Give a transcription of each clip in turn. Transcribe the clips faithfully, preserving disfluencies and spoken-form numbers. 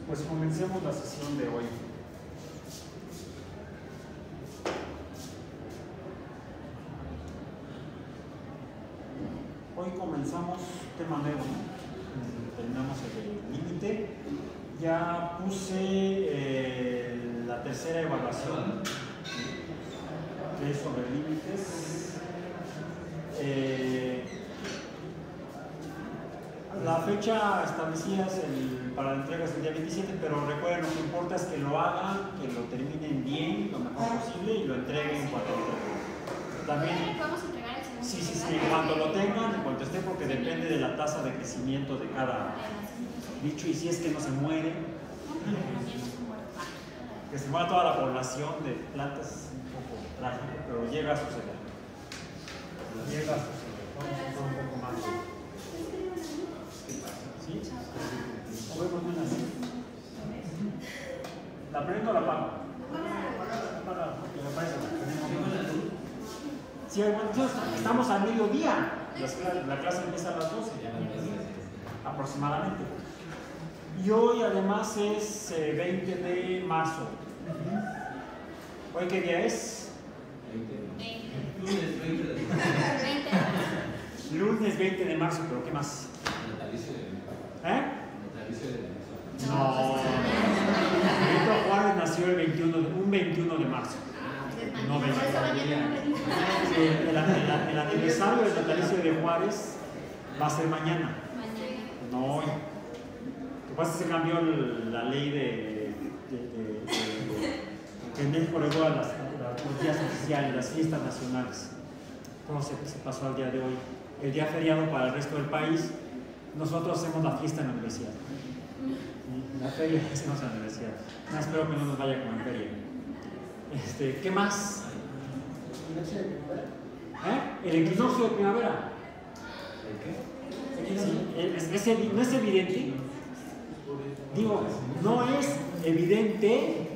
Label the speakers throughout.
Speaker 1: Pues comencemos la sesión de hoy. Hoy comenzamos tema nuevo, terminamos el límite. Ya puse eh, la tercera evaluación, que es sobre límites. Eh, la fecha establecida es el, para la entrega es el día veintisiete, pero recuerden, lo que importa es que lo hagan, que lo terminen bien, lo mejor posible y lo entreguen cuando lo entreguen. También,
Speaker 2: ¿Podemos entregar el segundo?
Speaker 1: sí, sí, sí, cuando lo tengan, en cuanto esté, porque depende de la tasa de crecimiento de cada bicho y si es que no se muere. Que se muera toda la población de plantas es un poco trágico, pero llega a suceder. Llega a suceder. Vamos a hacer un poco más. ¿Sí? ¿O vemos bien así? ¿La prendo o la apago? Para, porque me parece que sí, bueno, estamos a mediodía. La clase empieza a las doce aproximadamente. Y hoy además es eh, veinte de marzo. ¿Hoy qué día es?
Speaker 2: veinte.
Speaker 1: Lunes veinte de marzo, pero ¿qué más? ¿Eh? No. Benito Juárez nació el veintiuno, un veintiuno de marzo. No, veinte. Sí, el, el, el, el aniversario del natalicio de Juárez va a ser mañana. No hoy. Lo que pasa es que se cambió la ley de, de, de, de, de que en México regula las, los días oficiales, las fiestas nacionales. Entonces se, se pasó al día de hoy. El día feriado para el resto del país, nosotros hacemos la fiesta en la universidad. La feria hacemos en la universidad. No, espero que no nos vaya como en feria. Este, ¿qué más? ¿Eh? El equinoccio de primavera. Sí, es, es, es, no es evidente. Digo, no es evidente.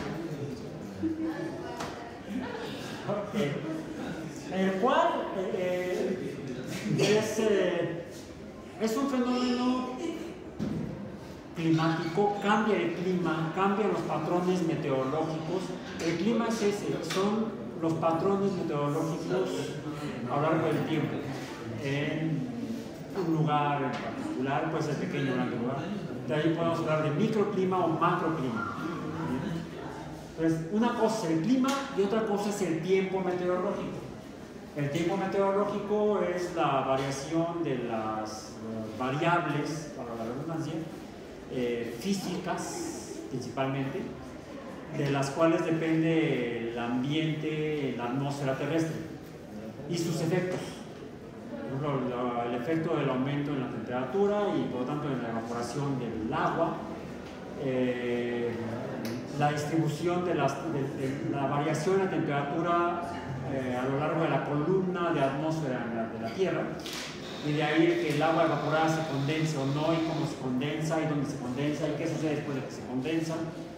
Speaker 1: Okay. El cual eh, es, eh, es un fenómeno climático, cambia el clima, cambian los patrones meteorológicos. El clima es ese, son los patrones meteorológicos a lo largo del tiempo. En un lugar en particular, puede ser pequeño o grande lugar. De ahí podemos hablar de microclima o macroclima. Entonces, una cosa es el clima y otra cosa es el tiempo meteorológico. El tiempo meteorológico es la variación de las uh, variables, para la redundancia, eh, físicas principalmente, de las cuales depende el ambiente, la atmósfera terrestre y sus efectos. Por ejemplo, el efecto del aumento en la temperatura y por lo tanto en la evaporación del agua, eh, la distribución de, las, de, de la variación de temperatura eh, a lo largo de la columna de atmósfera de la, de la Tierra, y de ahí que el agua evaporada se condense o no, y cómo se condensa y dónde se condensa y qué sucede después de que se condensa.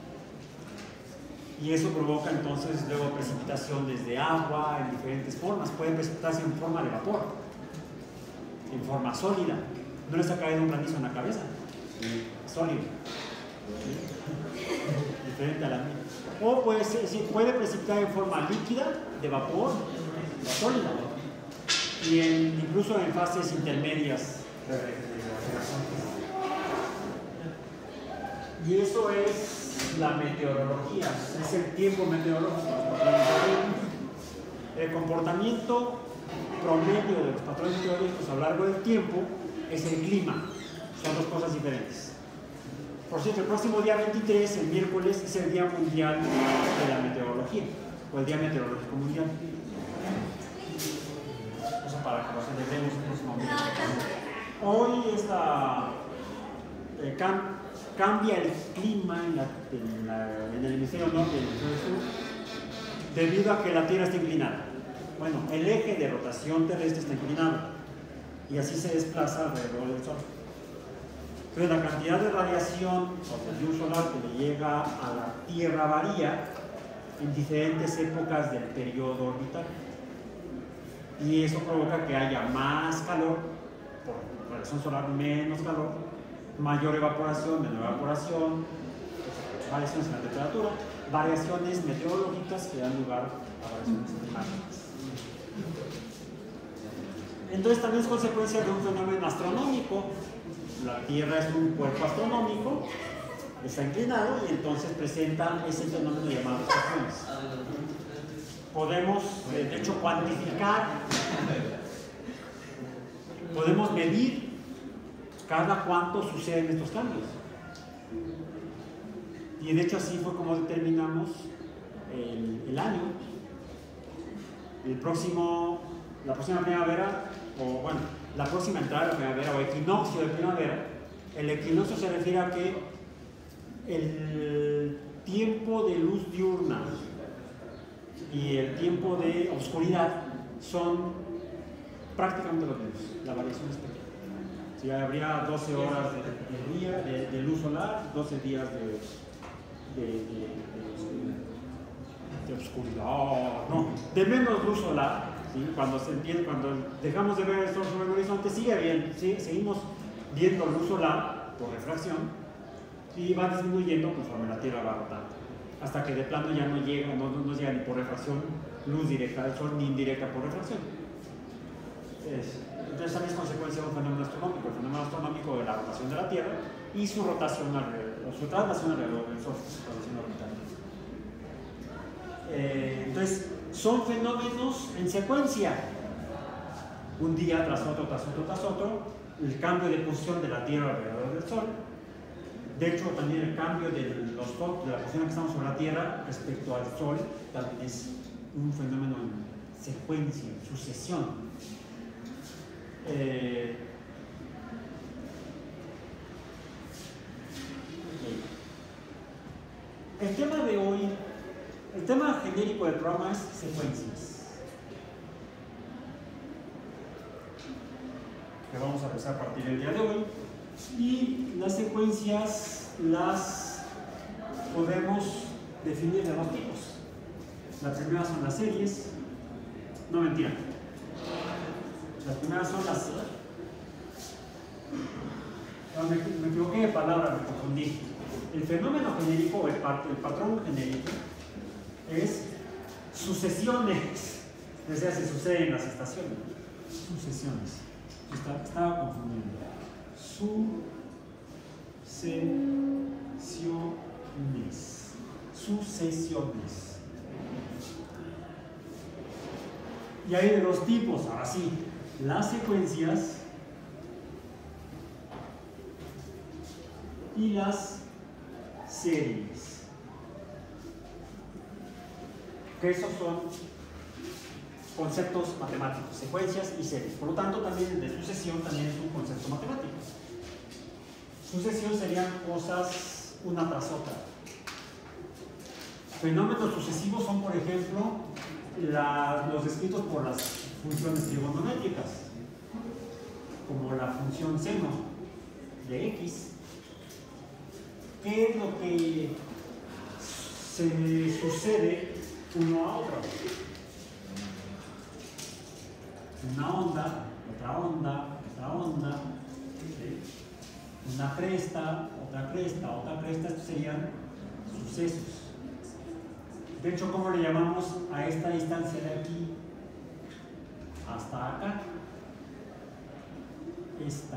Speaker 1: Y eso provoca entonces luego precipitación desde agua en diferentes formas. Puede precipitarse en forma de vapor, en forma sólida. ¿No les ha caído un granizo en la cabeza? Sólido. Diferente a la mía. O puede, ser, sí, puede precipitar en forma líquida, de vapor, sólida. Y en, incluso en fases intermedias. Y eso es la meteorología, es el tiempo meteorológico. El comportamiento promedio de los patrones meteorológicos a lo largo del tiempo es el clima. Son dos cosas diferentes. Por cierto, el próximo día veintitrés, el miércoles, es el Día Mundial de la Meteorología, o el Día Meteorológico Mundial. Eso para que lo celebremos el próximo miércoles. Hoy es la, eh, cam, cambia el clima en, la, en, la, en el hemisferio norte y el hemisferio sur debido a que la Tierra está inclinada. Bueno, el eje de rotación terrestre está inclinado y así se desplaza alrededor del Sol. Entonces la cantidad de radiación o de luz solar que le llega a la Tierra varía en diferentes épocas del periodo orbital. Y eso provoca que haya más calor, por radiación solar menos calor, mayor evaporación, menor evaporación, variaciones en la temperatura, variaciones meteorológicas que dan lugar a variaciones climáticas. Entonces también es consecuencia de un fenómeno astronómico. La Tierra es un cuerpo astronómico, está inclinado y entonces presenta ese fenómeno llamado estaciones. Podemos, de hecho, cuantificar, podemos medir cada cuánto suceden estos cambios. Y de hecho así fue como determinamos el, el año. El próximo, la próxima primavera, o bueno, la próxima entrada de la primavera o equinoccio de primavera, el equinoccio se refiere a que el tiempo de luz diurna y el tiempo de oscuridad son prácticamente los mismos. La variación es pequeña. Si habría doce horas de, de día de, de luz solar, doce días de, de, de, de, de oscuridad, no, de menos luz solar. ¿Sí? Cuando, se entiende, cuando dejamos de ver el sol sobre el horizonte, sigue bien, ¿sí? Seguimos viendo luz solar por refracción y va disminuyendo conforme la Tierra va rotando, hasta que de plano ya no llega, no, no, no llega ni por refracción luz directa del sol ni indirecta por refracción. Es, entonces también es consecuencia de un fenómeno astronómico, el fenómeno astronómico de la rotación de la Tierra y su rotación alrededor, su traslación alrededor del Sol, su traslación orbital. Eh, entonces, son fenómenos en secuencia, un día tras otro, tras otro, tras otro, el cambio de posición de la Tierra alrededor del Sol. De hecho, también el cambio de, los, de la posición en que estamos sobre la Tierra respecto al Sol también es un fenómeno en secuencia, en sucesión. Eh, okay. El tema de hoy, el tema genérico del programa es secuencias, que vamos a empezar a partir del día de hoy. Y las secuencias las podemos definir de dos tipos. La primera son las series, no mentira. Las primeras son las... No, me, me equivoqué de palabra, me confundí. El fenómeno genérico, el, pat, el patrón genérico, es sucesiones. O sea, se suceden las estaciones. Sucesiones. Estaba, estaba confundiendo. Sucesiones. Sucesiones. Y hay de dos tipos, ahora sí. Las secuencias y las series. Que esos son conceptos matemáticos, secuencias y series. Por lo tanto, también el de sucesión también es un concepto matemático. Sucesión serían cosas una tras otra. Fenómenos sucesivos son, por ejemplo, la, los descritos por las funciones trigonométricas, como la función seno de x. ¿Qué es lo que se sucede uno a otro? Una onda, otra onda, otra onda, ¿sí? Una cresta, otra cresta, otra cresta. Estos serían sucesos. De hecho, ¿cómo le llamamos a esta distancia de aquí hasta acá? Esta.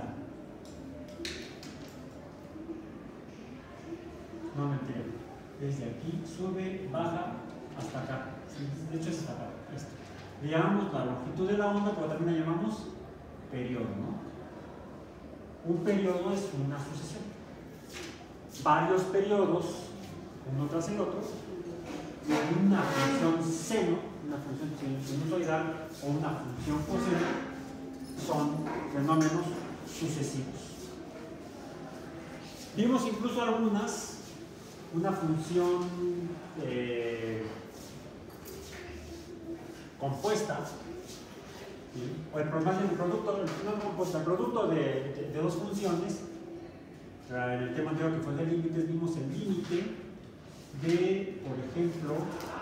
Speaker 1: No mentira. Desde aquí sube, baja hasta acá. De hecho es hasta acá. Esto. Le llamamos la longitud de la onda, pero también la llamamos periodo, ¿no? Un periodo es una sucesión. Varios periodos, uno tras el otro, y una función seno, una función sinusoidal o una función coseno son fenómenos sucesivos. Vimos incluso algunas, una función eh, compuesta, ¿sí? O el, el producto, no compuesta, el producto de, de, de dos funciones. En el tema anterior que fue de límites, vimos el límite de, por ejemplo,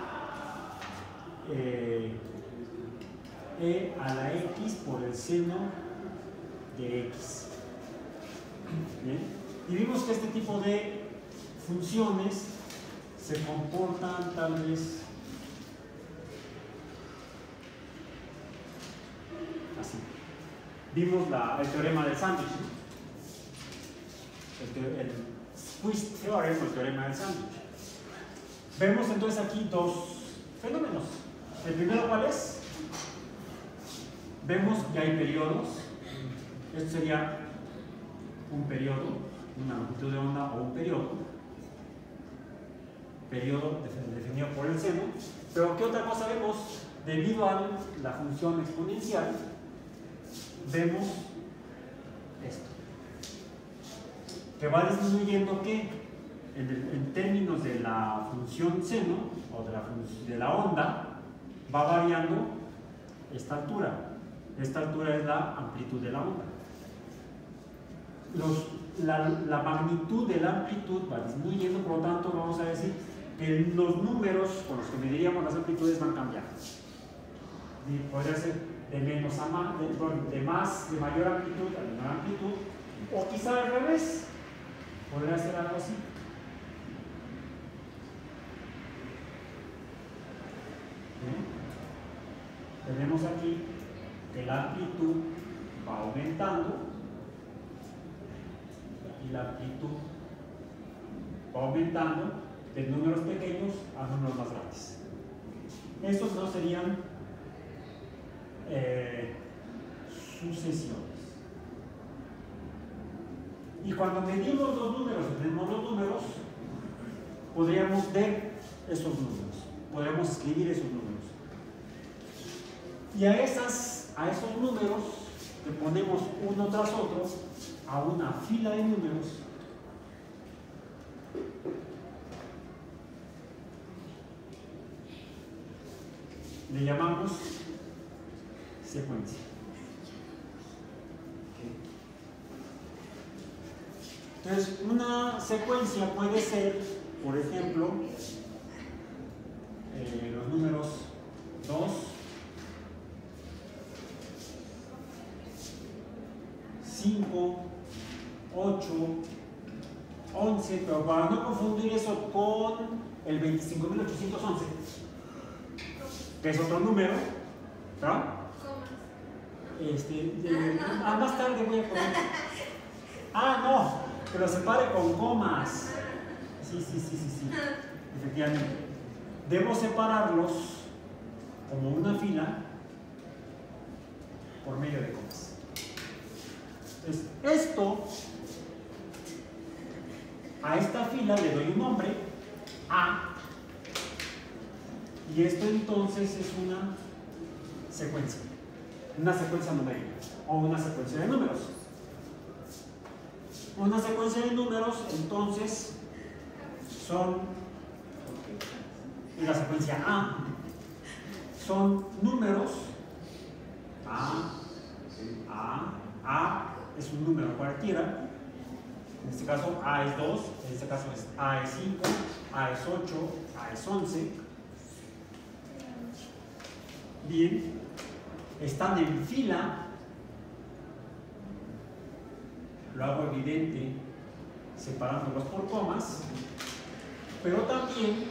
Speaker 1: eh, e a la x por el seno de x. ¿Bien? Y vimos que este tipo de funciones se comportan tal vez así. Vimos la, el teorema del sándwich, ¿no? el, el Squeeze Theorem, o el teorema del sándwich. Vemos entonces aquí dos fenómenos. El primero, ¿cuál es? Vemos que hay periodos. Esto sería un periodo, una longitud de onda o un periodo. Periodo definido por el seno. Pero ¿qué otra cosa vemos? Debido a la función exponencial, vemos esto. Que va disminuyendo ¿qué? En, el, en términos de la función seno o de la, de la onda, va variando esta altura. Esta altura es la amplitud de la onda. Los, la, la magnitud de la amplitud va disminuyendo, por lo tanto vamos a decir que los números con los que mediríamos las amplitudes van cambiando. Y podría ser de menos a más, de, de más, de mayor amplitud a menor amplitud, o quizá al revés, podría ser algo así. ¿Sí? Tenemos aquí que la amplitud va aumentando y la amplitud va aumentando de números pequeños a números más grandes. Estos no serían eh, sucesiones. Y cuando medimos los números, tenemos los números, podríamos ver esos números, podríamos escribir esos números. Y a, esas, a esos números que ponemos uno tras otro, a una fila de números, le llamamos secuencia. Entonces, una secuencia puede ser, por ejemplo, eh, los números dos, cinco, ocho, once, pero para no confundir eso con el veinticinco mil ochocientos once, que es otro número, ¿verdad? Este, de, ah, más tarde voy a poner. Ah, no, que lo separe con comas. Sí, sí, sí, sí, sí. Efectivamente. Debo separarlos como una fila por medio de comas. Entonces, esto, a esta fila le doy un nombre, A, y esto entonces es una secuencia, una secuencia numérica o una secuencia de números. Una secuencia de números entonces son, y la secuencia A, son números, A, A, A es un número cualquiera, en este caso A es dos, en este caso es A es cinco, A es ocho, A es once. Bien, están en fila, lo hago evidente separándolos por comas, pero también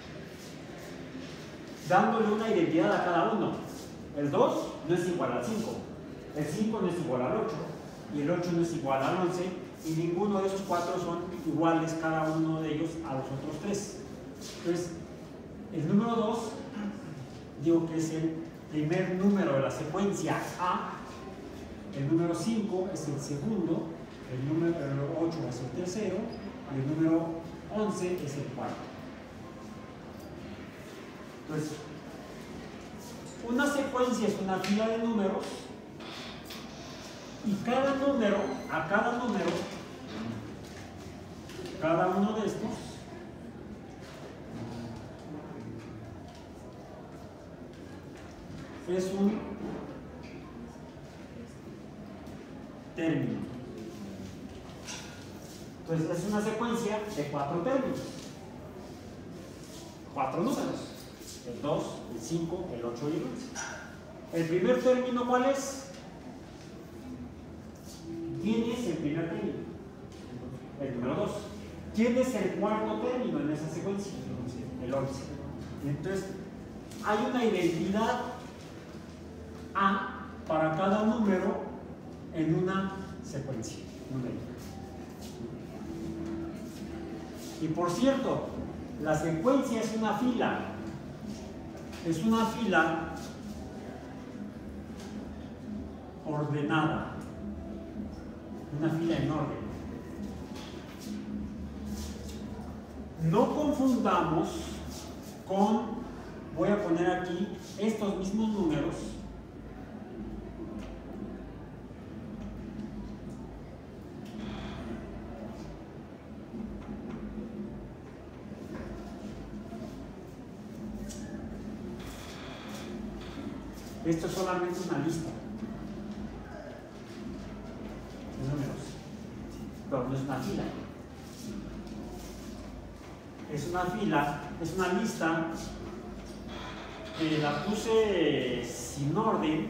Speaker 1: dándole una identidad a cada uno. El dos no es igual al cinco, el cinco no es igual al ocho, y el ocho no es igual al once, y ninguno de esos cuatro son iguales cada uno de ellos a los otros tres. Entonces, el número dos, digo que es el primer número de la secuencia A, el número cinco es el segundo, el número ocho es el tercero, y el número once es el cuarto. Entonces, una secuencia es una fila de números, y cada número, a cada número, cada uno de estos, es un término. Entonces es una secuencia de cuatro términos, cuatro números, el dos, el cinco, el ocho y el once. El primer término, ¿cuál es? ¿Quién es el primer término? el número dos. ¿Quién es el cuarto término en esa secuencia? El once. Entonces, hay una identidad A para cada número en una secuencia numérica. Y por cierto, la secuencia es una fila. Es una fila ordenada. Una fila en orden. No confundamos con, voy a poner aquí estos mismos números esto es solamente una lista de números, pero no es una fila. Es una fila, es una lista que la puse sin orden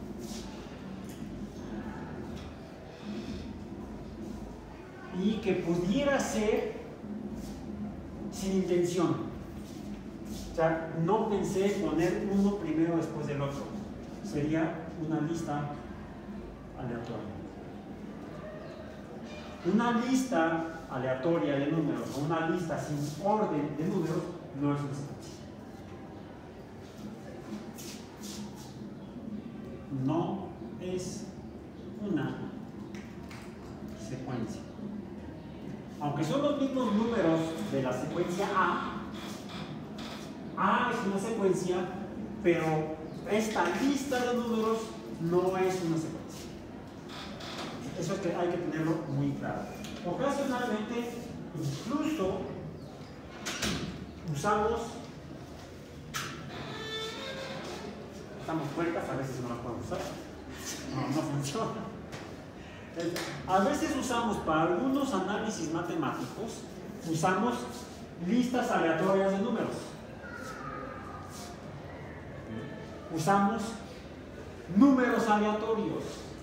Speaker 1: y que pudiera ser sin intención. O sea, no pensé poner uno primero después del otro. Sería una lista aleatoria. Una lista aleatoria de números o una lista sin orden de números no es una secuencia. No es una secuencia. Aunque son los mismos números de la secuencia A, A es una secuencia, pero esta lista de números no es una secuencia. Eso es que hay que tenerlo muy claro. Ocasionalmente, incluso usamos, estamos puertas, a veces no las podemos usar, no, no funciona. A veces usamos para algunos análisis matemáticos, usamos listas aleatorias de números. Usamos números aleatorios.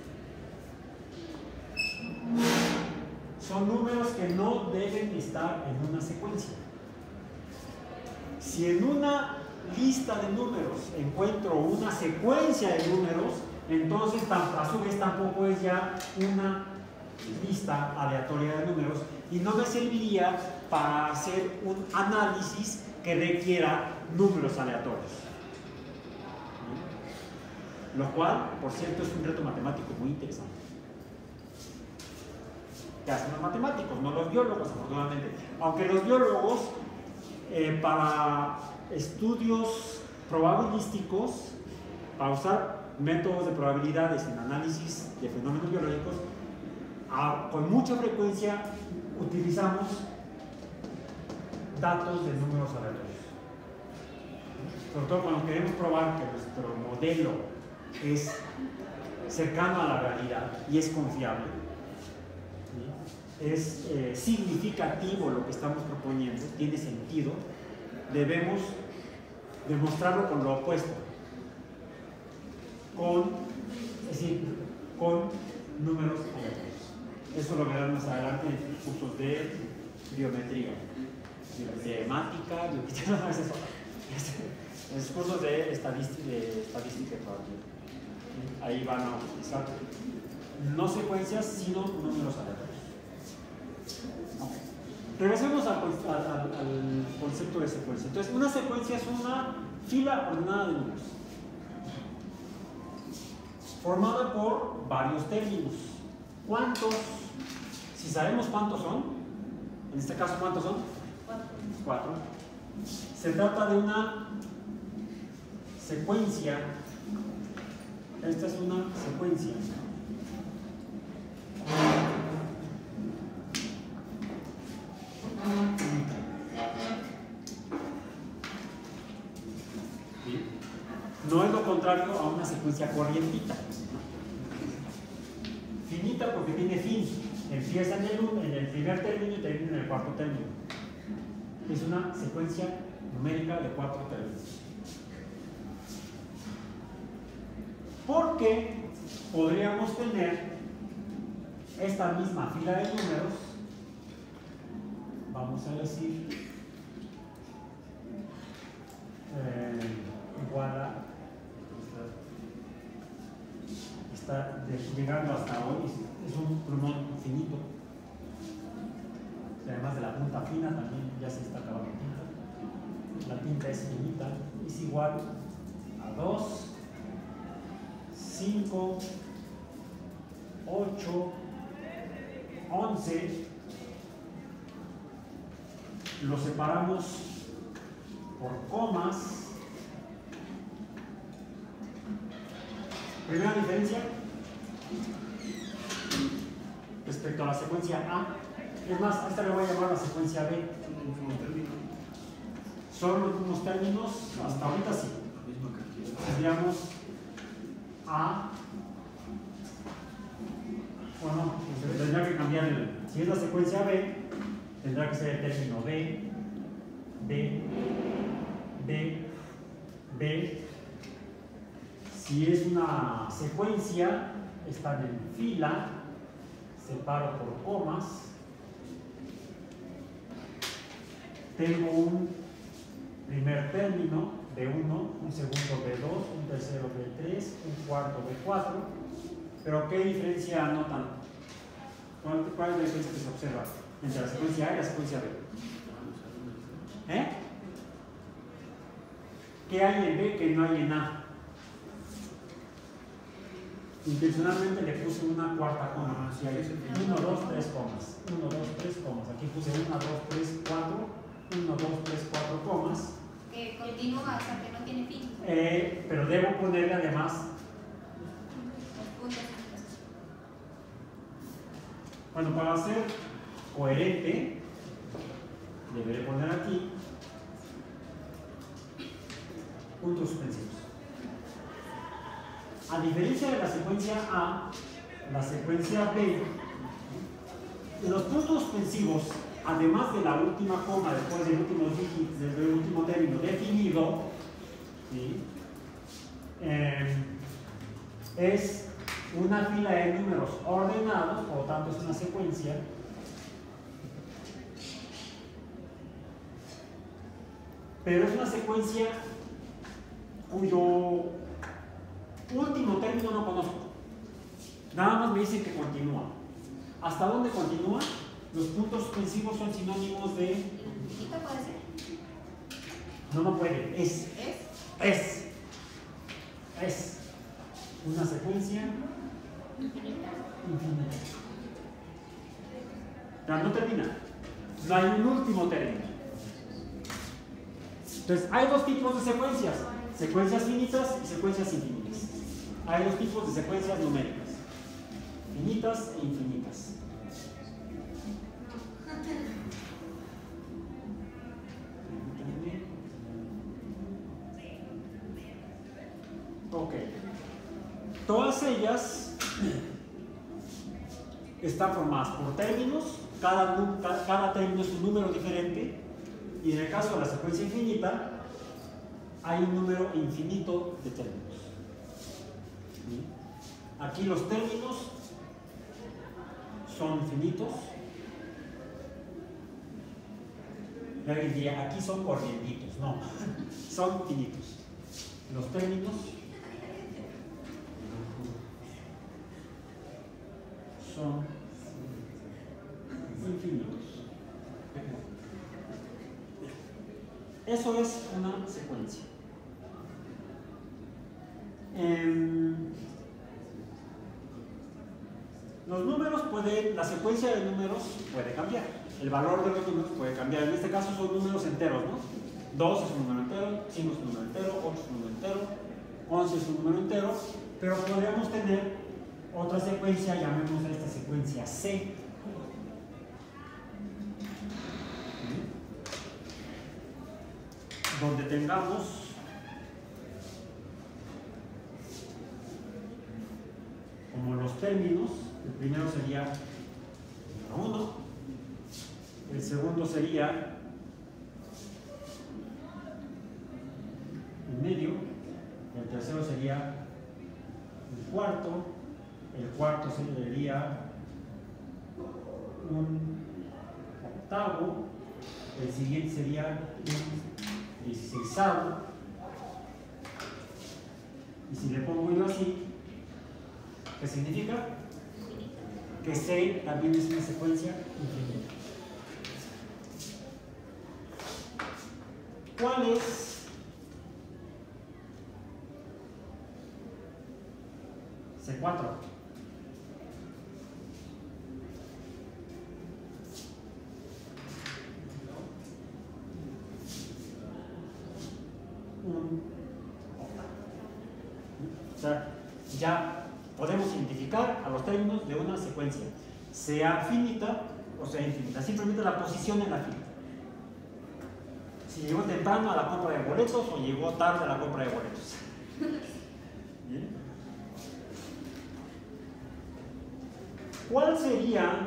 Speaker 1: Son números que no deben estar en una secuencia. Si en una lista de números encuentro una secuencia de números, entonces a su vez tampoco es ya una lista aleatoria de números y no me serviría para hacer un análisis que requiera números aleatorios. Lo cual, por cierto, es un reto matemático muy interesante. Que hacen los matemáticos, no los biólogos, afortunadamente. Aunque los biólogos, eh, para estudios probabilísticos, para usar métodos de probabilidades en análisis de fenómenos biológicos, a, con mucha frecuencia utilizamos datos de números aleatorios. Sobre todo cuando queremos probar que nuestro modelo es cercano a la realidad y es confiable, ¿sí? Es eh, significativo lo que estamos proponiendo, tiene sentido, debemos demostrarlo con lo opuesto, con, es decir, con números aleatorios. Eso lo verán más adelante en cursos de biometría, biomática, bioquímica, en los cursos de estadística, de estadística y probabilidad. Ahí van a utilizar no secuencias, sino números aleatorios. Okay. Regresemos al, al, al concepto de secuencia. Entonces, una secuencia es una fila ordenada de números, formada por varios términos. ¿Cuántos? Si sabemos cuántos son, en este caso, ¿cuántos son? Cuatro. Cuatro. Se trata de una secuencia. Esta es una secuencia. ¿Sí? No es lo contrario a una secuencia corrientita. Finita porque tiene fin. Empieza en el, en el primer término y termina en el cuarto término. Es una secuencia numérica de cuatro términos. Porque podríamos tener esta misma fila de números vamos a decir eh, igual a, está llegando hasta hoy, es un plumón finito, además de la punta fina también ya se está acabando tinta, la tinta es finita, es igual a dos, cinco, ocho, once, lo separamos por comas. Primera diferencia respecto a la secuencia A, es más, a esta le voy a llamar la secuencia B. Son los mismos términos, hasta ahorita sí. Tendríamos A, bueno, pues tendrá que cambiar el, si es la secuencia B, tendrá que ser el término B, B, B, B. Si es una secuencia, están en fila, separo por comas, tengo un primer término B uno, un segundo B dos, un tercero B tres, un cuarto B cuatro, pero ¿qué diferencia notan? ¿Cuál, cuál es la diferencia que se observa entre la secuencia A y la secuencia B? ¿Eh? ¿Qué hay en B que no hay en A? Intencionalmente le puse una cuarta coma. Si hay uno, dos, tres comas. uno, dos, tres comas. Aquí puse uno, dos, tres, cuatro. uno, dos, tres, cuatro comas.
Speaker 2: Que continúa hasta que no tiene fin.
Speaker 1: Eh, pero debo ponerle además
Speaker 2: Los puntos.
Speaker 1: bueno, para ser coherente, deberé poner aquí puntos suspensivos. A diferencia de la secuencia A, la secuencia B, los puntos suspensivos, además de la última coma después del último dígito, desde el último término definido, ¿sí? eh, es una fila de números ordenados, por lo tanto es una secuencia. Pero es una secuencia cuyo último término no conozco. Nada más me dicen que continúa. ¿Hasta dónde continúa? Los puntos suspensivos son sinónimos de...
Speaker 2: ¿Infinito puede ser?
Speaker 1: No, no puede. Es.
Speaker 2: ¿Es?
Speaker 1: Es. Es. Una secuencia
Speaker 2: Infinita.
Speaker 1: infinita. Ya no termina. No hay un último término. Entonces, hay dos tipos de secuencias. Secuencias finitas y secuencias infinitas. Hay dos tipos de secuencias numéricas. Finitas e infinitas. Ok. Todas ellas están formadas por términos. Cada, cada, cada término es un número diferente. Y en el caso de la secuencia infinita, hay un número infinito de términos. ¿Sí? Aquí los términos son finitos. Y alguien diría, aquí son corrientitos. No, son finitos. Los términos son infinitos. Eso es una secuencia. Eh, los números pueden, la secuencia de números puede cambiar. El valor de los números puede cambiar. En este caso son números enteros, ¿no? dos es un número entero, cinco es un número entero, ocho es un número entero, once es un número entero, pero podríamos tener otra secuencia, llamémosla esta secuencia C. Donde tengamos como los términos, el primero sería número uno, el segundo sería el medio, el tercero sería el cuarto, el cuarto sería un octavo, el siguiente sería un dieciseisavo. Y si le pongo yo así, ¿qué significa? Que C también es una secuencia infinita. ¿Cuál es C cuatro? Un octavo. O sea, ya podemos identificar a los términos de una secuencia, sea finita o sea infinita, simplemente la posición en la fila. Si llegó temprano a la compra de boletos o llegó tarde a la compra de boletos. ¿Bien? ¿Cuál sería?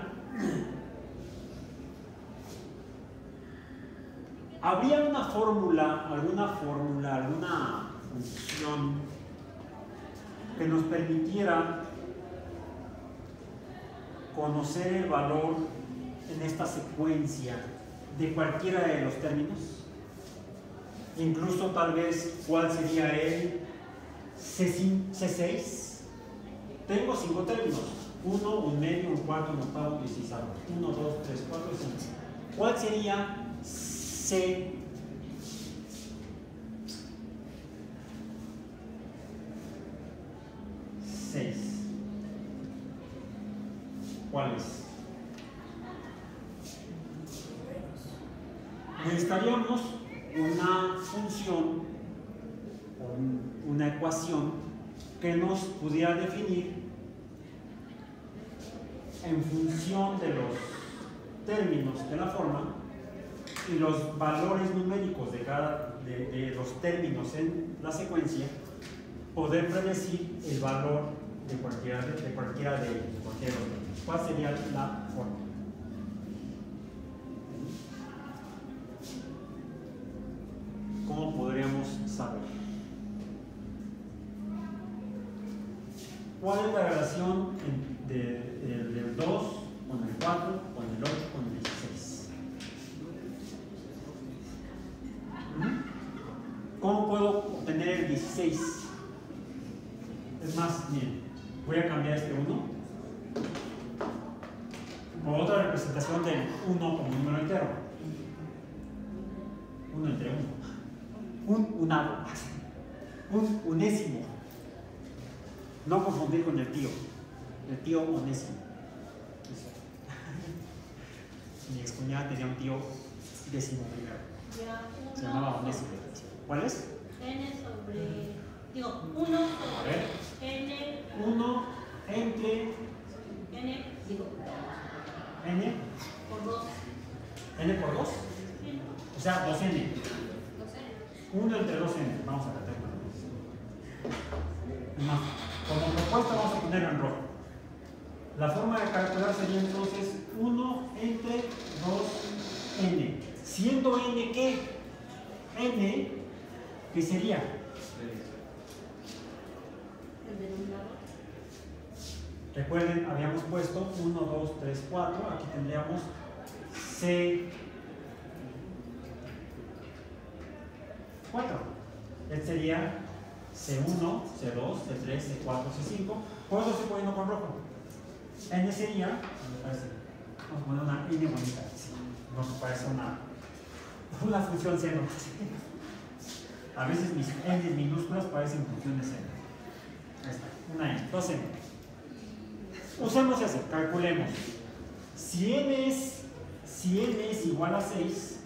Speaker 1: ¿Habría una fórmula, alguna fórmula, alguna función que nos permitiera conocer el valor en esta secuencia de cualquiera de los términos? Incluso tal vez cuál sería el C seis. Tengo cinco términos: uno, un medio, un cuarto, un octavo, un dieciséisavo. uno, dos, tres, cuatro, cinco. ¿Cuál sería C seis? ¿Cuál es? Necesitaríamos una función o una ecuación que nos pudiera definir en función de los términos de la forma y los valores numéricos de cada de, de los términos en la secuencia, poder predecir el valor de cualquiera de, de cualquiera de, de cualquiera de los términos. ¿Cuál sería la forma? ¿Cómo podríamos saber? ¿Cuál es la relación en, de, de, del dos con el cuatro, con el ocho, con el dieciséis? ¿Mm? ¿Cómo puedo obtener el dieciséis? Es más, miren, voy a cambiar este uno por otra representación del uno como número entero. uno entre uno. Un unavo, un unésimo. No confundir con el tío, el tío onésimo. Mi excuñada tenía un tío décimo primero. Se llamaba onésimo. ¿Cuál es?
Speaker 3: N sobre, digo, uno sobre N.
Speaker 1: uno entre
Speaker 3: N, digo,
Speaker 1: N
Speaker 3: por dos.
Speaker 1: N por dos.
Speaker 3: Sí.
Speaker 1: O sea, dos N. uno entre dos N. Vamos a meterlo. No. Como propuesta vamos a ponerlo en rojo. La forma de calcular sería entonces uno entre dos N. Siendo N ¿qué? N, ¿qué sería?
Speaker 3: El denominador.
Speaker 1: Recuerden, habíamos puesto uno, dos, tres, cuatro. Aquí tendríamos C cuatro. Este sería C uno, C dos, C tres, C cuatro, C cinco. Por eso estoy poniendo con rojo. N sería, me parece, vamos a poner una N bonita. Sí, nos parece una, una función seno. A veces mis N minúsculas parecen funciones seno. Ahí está, una N, dos N. Usemos eso, calculemos. Si N es, si N es igual a seis,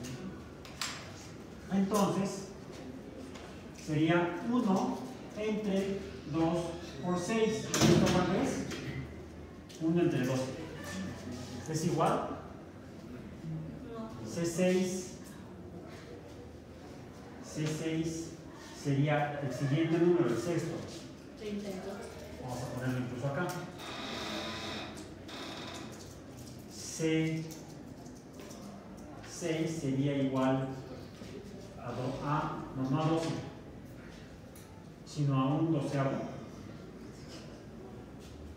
Speaker 1: entonces sería uno entre dos por seis. ¿Esto cuánto es? uno entre dos. ¿Es igual? C seis. C seis sería el siguiente número, el sexto.
Speaker 3: treinta y dos.
Speaker 1: Vamos a ponerlo incluso acá. C seis sería igual a, do, a no, no a doce, sino a un doceavo.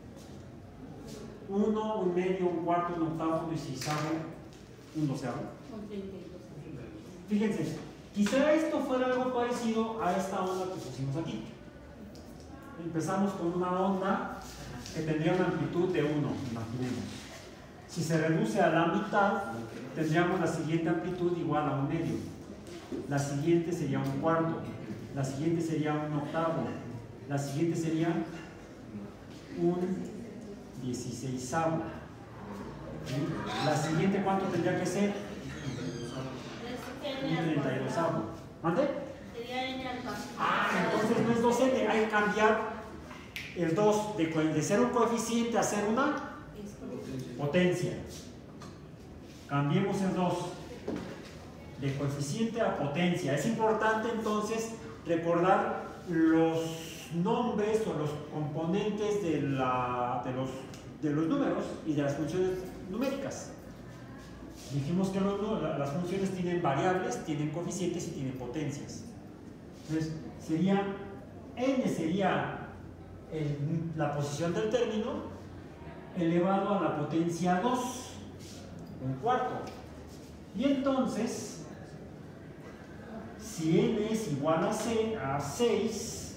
Speaker 1: uno, un medio, un cuarto, un octavo, un dieciséisavo, un doceavo.
Speaker 3: Son treinta y dos.
Speaker 1: Fíjense, quizá esto fuera algo parecido a esta onda que pusimos aquí. Empezamos con una onda que tendría una amplitud de uno, imaginemos. Si se reduce a la mitad, tendríamos la siguiente amplitud igual a un medio. La siguiente sería un cuarto. La siguiente sería un octavo. La siguiente sería un dieciseisavo. ¿Sí? La siguiente, ¿cuánto tendría que ser? Un treinta y dosavo. ¿Mande?
Speaker 3: Sería n al cuadrado.
Speaker 1: Ah, entonces no es dos n, hay que cambiar el dos de, de ser un coeficiente a ser una potencia. Cambiemos el dos de coeficiente a potencia. Es importante entonces recordar los nombres o los componentes de, la, de, los, de los números y de las funciones numéricas. Dijimos que los, las funciones tienen variables, tienen coeficientes y tienen potencias. Entonces, sería, n sería el, la posición del término elevado a la potencia dos, un cuarto. Y entonces, si n es igual a, C, a seis,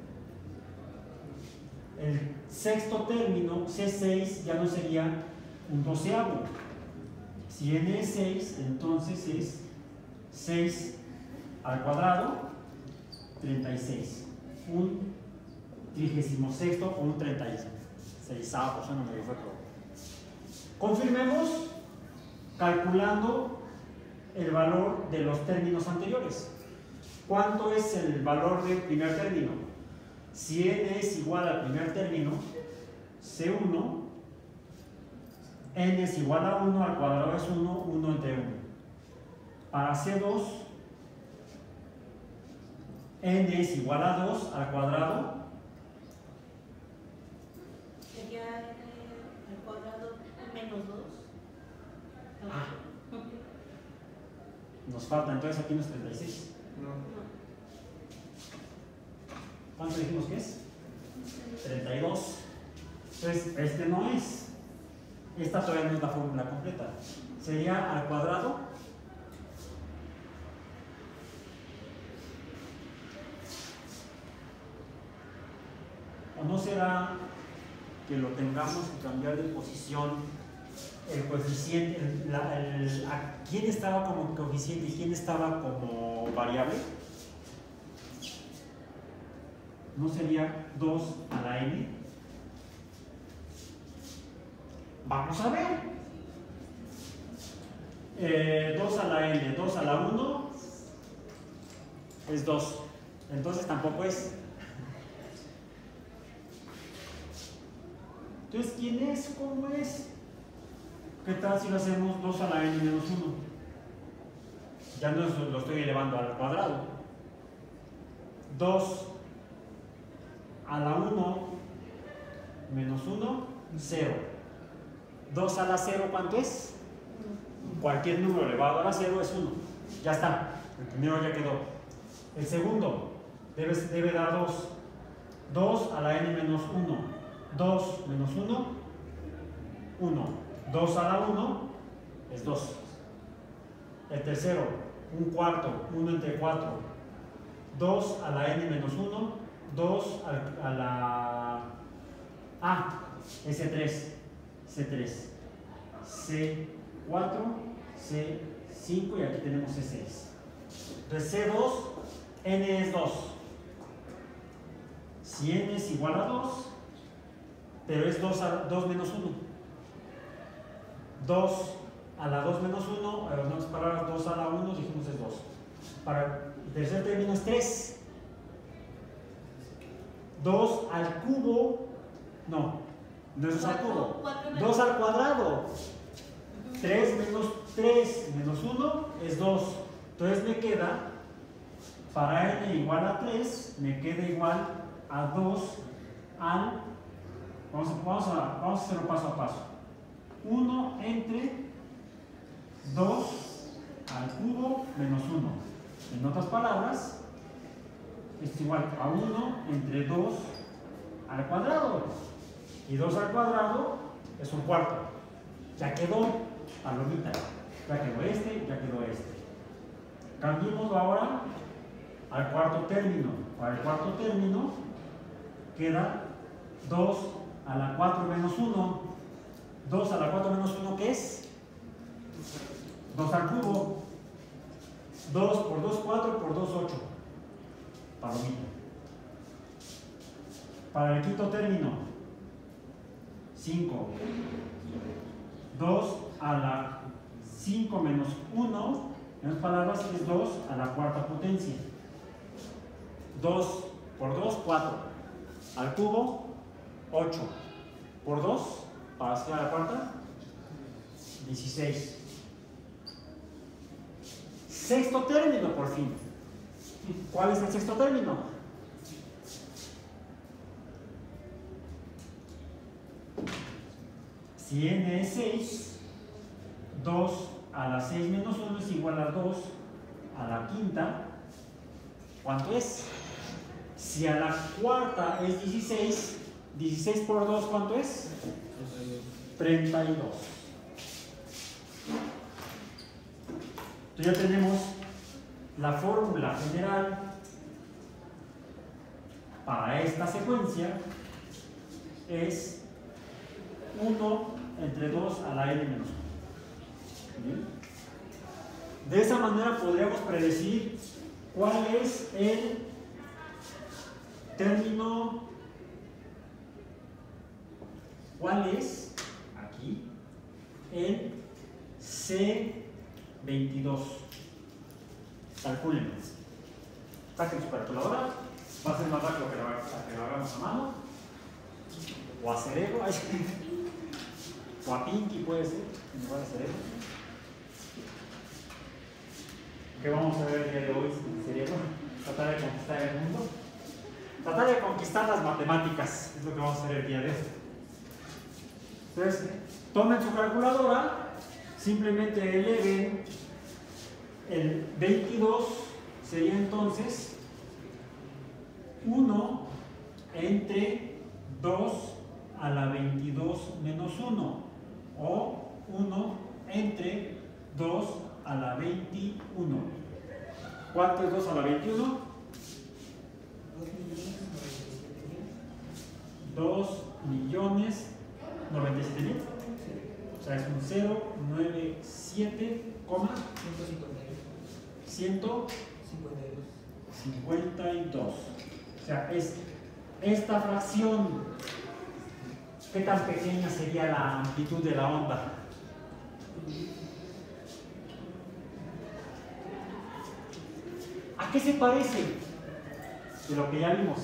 Speaker 1: el sexto término, C seis, ya no sería un doceavo. Si n es seis, entonces es seis al cuadrado, treinta y seis. Un trigésimo sexto o un treinta y seisavo, eso no me fue todo. Confirmemos calculando el valor de los términos anteriores. ¿Cuánto es el valor del primer término? Si n es igual al primer término, C uno, n es igual a uno, al cuadrado es uno, uno entre uno. Para C dos, n es igual a dos, al cuadrado.
Speaker 3: Sería n al cuadrado menos dos.
Speaker 1: Ah. Nos falta, entonces aquí no es treinta y seis.
Speaker 3: No.
Speaker 1: ¿Cuánto dijimos que es? treinta y dos. Entonces, este no es. Esta todavía no es la fórmula completa. Sería al cuadrado o no será que lo tengamos que cambiar de posición el coeficiente, el, la, el, a, ¿quién estaba como coeficiente y quién estaba como variable? ¿No sería dos a la n? Vamos a ver. Eh, dos a la n, dos a la uno es dos. Entonces tampoco es. Entonces, ¿quién es? ¿Cómo es? ¿Qué tal si lo hacemos dos a la n menos uno? Ya no lo estoy elevando al cuadrado. dos a la uno menos uno, cero. dos a la cero, ¿cuánto es? Cualquier número elevado a la cero es uno. Ya está. El primero ya quedó. El segundo debe, debe dar dos. dos a la n menos uno. dos menos uno, uno. dos a la uno es dos. El tercero, un cuarto, uno entre cuatro. dos a la n menos uno, dos a, a la... Ah, S tres, C tres, C cuatro, C cinco y aquí tenemos C seis. Entonces C dos, n es dos. Si n es igual a dos, pero es dos, a, dos menos uno. dos a la dos menos uno, a las palabras dos a la uno, dijimos es dos. Para el tercer término es tres. dos al cubo, no, no es dos al cubo. dos al cuadrado. tres menos tres menos uno es dos. Entonces me queda, para n igual a tres, me queda igual a dos al... Vamos a, vamos, a, vamos a hacerlo paso a paso. uno entre dos al cubo menos uno. En otras palabras, es igual a uno entre dos al cuadrado. Y dos al cuadrado es un cuarto. Ya quedó, palomita. Ya quedó este, ya quedó este. Cambiemos ahora al cuarto término. Para el cuarto término queda dos a la cuatro menos uno. dos a la cuatro menos uno, ¿qué es? dos al cubo. dos por dos, cuatro, por dos, ocho. Palomita. Para el quinto término, cinco. dos a la cinco menos uno, en otras palabras, es dos a la cuarta potencia. dos por dos, cuatro. Al cubo, ocho. Por dos, para hacer a la cuarta, dieciséis. Sexto término, por fin. ¿Cuál es el sexto término? Si n es seis, dos a la seis menos uno es igual a dos a la quinta. ¿Cuánto es? Si a la cuarta es dieciséis, dieciséis por dos, ¿cuánto es? treinta y dos. Entonces ya tenemos la fórmula general para esta secuencia. Es uno entre dos a la n menos uno. De esa manera podríamos predecir cuál es el término, cuál es aquí el C veintidós. Calculen. Saquen su calculadora. Va a ser más rápido que lo, que lo hagamos a mano. O a cerebro. O a Pinky puede ser. En lugar de cerebro. ¿Qué vamos a ver el día de hoy sin cerebro? Tratar de conquistar el mundo. Tratar de conquistar las matemáticas. Es lo que vamos a hacer el día de hoy. Entonces, tomen su calculadora. Simplemente eleven el veintidós, sería entonces uno entre dos a la veintidós menos uno, o uno entre dos a la veintiuno. ¿Cuánto es dos a la veintiuno? dos millones noventa y siete mil. O sea, es un cero coma noventa y siete, ciento cincuenta y dos. O sea, es esta fracción. ¿Qué tan pequeña sería la amplitud de la onda? ¿A qué se parece? De lo que ya vimos.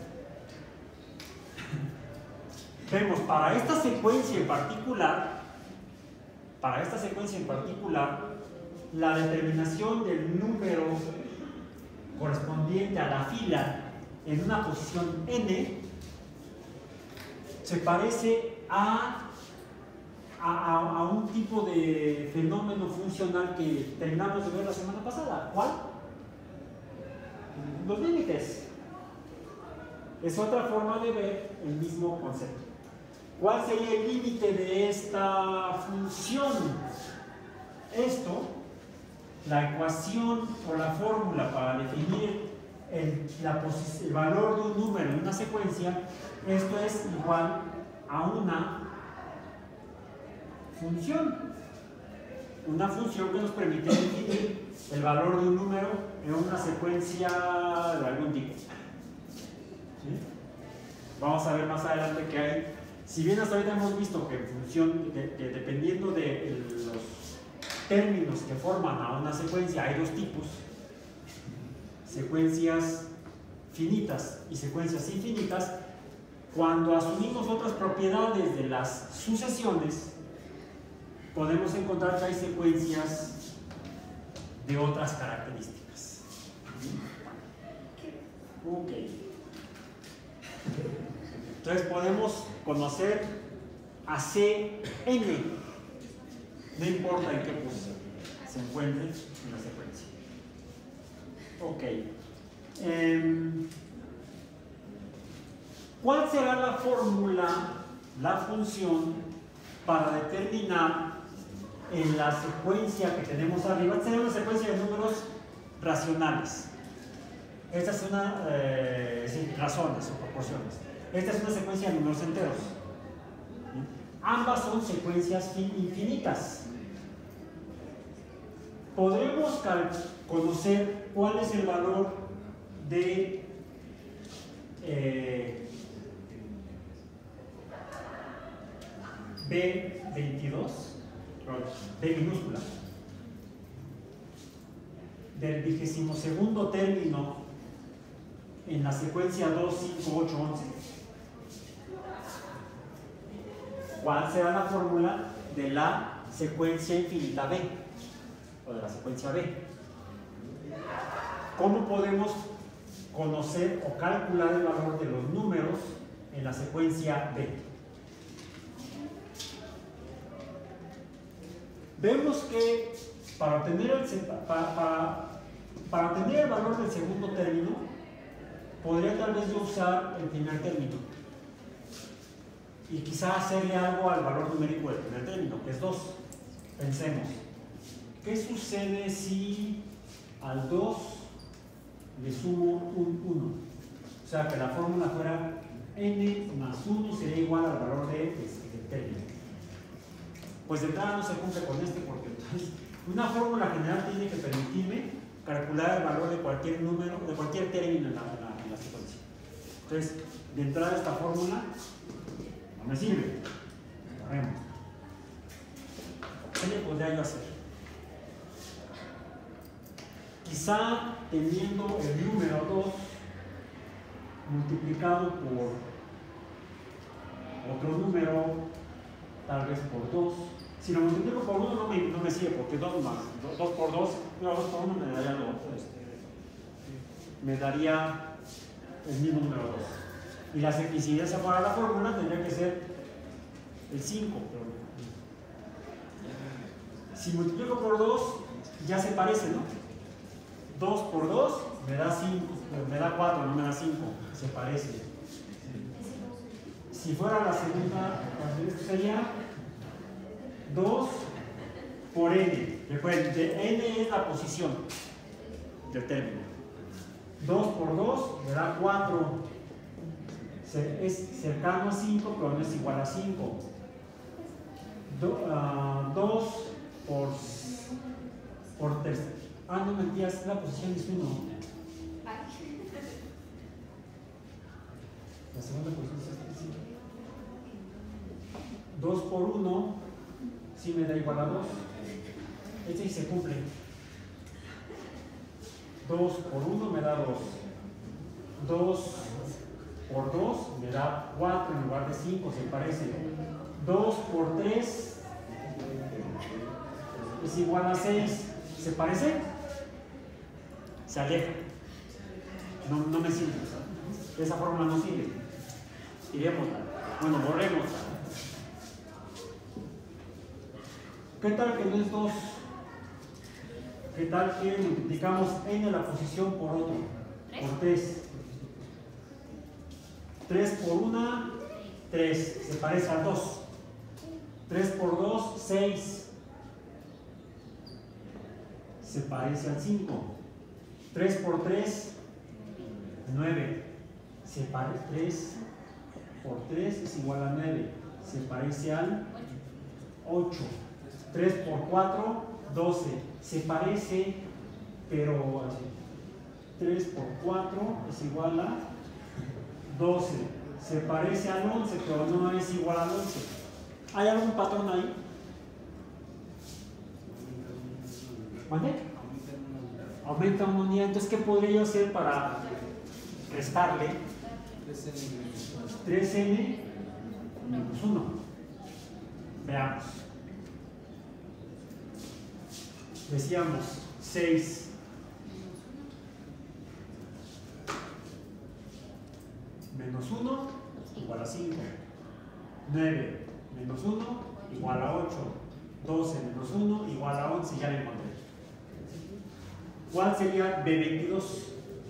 Speaker 1: Vemos, para esta secuencia en particular, para esta secuencia en particular, la determinación del número correspondiente a la fila en una posición n se parece a, a, a un tipo de fenómeno funcional que terminamos de ver la semana pasada. ¿Cuál? Los límites. Es otra forma de ver el mismo concepto. ¿Cuál sería el límite de esta función? Esto, la ecuación o la fórmula para definir el, la el valor de un número en una secuencia, esto es igual a una función. Una función que nos permite definir el valor de un número en una secuencia de algún tipo. ¿Sí? Vamos a ver más adelante que hay. Si bien hasta ahorita hemos visto que en función, de, que dependiendo de el, los términos que forman a una secuencia, hay dos tipos: secuencias finitas y secuencias infinitas. Cuando asumimos otras propiedades de las sucesiones, podemos encontrar que hay secuencias de otras características. Ok. Entonces podemos conocer a C n, no importa en qué posición se encuentre en la secuencia. Ok. Eh, ¿Cuál será la fórmula, la función, para determinar en la secuencia que tenemos arriba. Esta sería una secuencia de números racionales. Esta es una, eh, sí, razones o proporciones. Esta es una secuencia de números enteros. Ambas son secuencias infinitas. Podremos conocer cuál es el valor de eh, B veintidós, B minúscula, del vigésimo segundo término en la secuencia dos, cinco, ocho, once. ¿Cuál será la fórmula de la secuencia infinita B o de la secuencia B? ¿Cómo podemos conocer o calcular el valor de los números en la secuencia B? Vemos que para obtener el, para, para, para obtener el valor del segundo término, podría tal vez yo usar el primer término y quizá hacerle algo al valor numérico del primer término, que es dos. Pensemos, ¿qué sucede si al dos le sumo un uno? O sea, que la fórmula fuera n más uno sería igual al valor de este, del término. Pues de entrada no se cumple con este, porque entonces una fórmula general tiene que permitirme calcular el valor de cualquier número, de cualquier término en la, en la, en la secuencia. Entonces, de entrada esta fórmula no me sirve. Vemos. ¿Qué le podría yo hacer? Quizá teniendo el número dos multiplicado por otro número, tal vez por dos. Si lo multiplico por uno no me, no me sirve, porque dos más, dos por dos, no, dos por uno me daría dos, este, me daría el mismo número dos. Y, la, y si esa fuera la fórmula, tendría que ser el cinco. Pero si multiplico por dos, ya se parece, ¿no? dos por dos me da cinco, me da cuatro, no me da cinco, se parece. Si fuera la segunda, esto sería dos por n. Recuerden, n es la posición del término. dos por dos me da cuatro. Es cercano a cinco, pero no es igual a cinco. dos por, por tres. Ah, no mentiras, la posición es uno. La segunda posición es esta. dos por uno, sí me da igual a dos. Este sí se cumple. dos por uno me da dos. dos por dos me da cuatro en lugar de cinco, se parece. dos por tres es igual a seis, ¿se parece? Se aleja. No, no me sirve. Esa fórmula no sirve. Iremosla. Bueno, borrémosla. ¿Qué tal que no es dos? ¿Qué tal que multiplicamos n la posición por otro? Por tres. tres por uno, tres. Se parece a dos. tres por dos, seis. Se parece al cinco. tres por tres, nueve. Se parece tres por tres es igual a nueve. Se parece al ocho. tres por cuatro, doce. Se parece, pero tres por cuatro es igual a doce. Se parece al once, pero no es igual al once. ¿Hay algún patrón ahí? ¿Vale? Aumenta una unidad. Entonces, ¿qué podría yo hacer para restarle? tres n menos uno. Veamos. Decíamos seis menos uno igual a cinco. nueve menos uno igual a ocho. doce menos uno igual a once. Ya lo encontré. ¿Cuál sería B veintidós?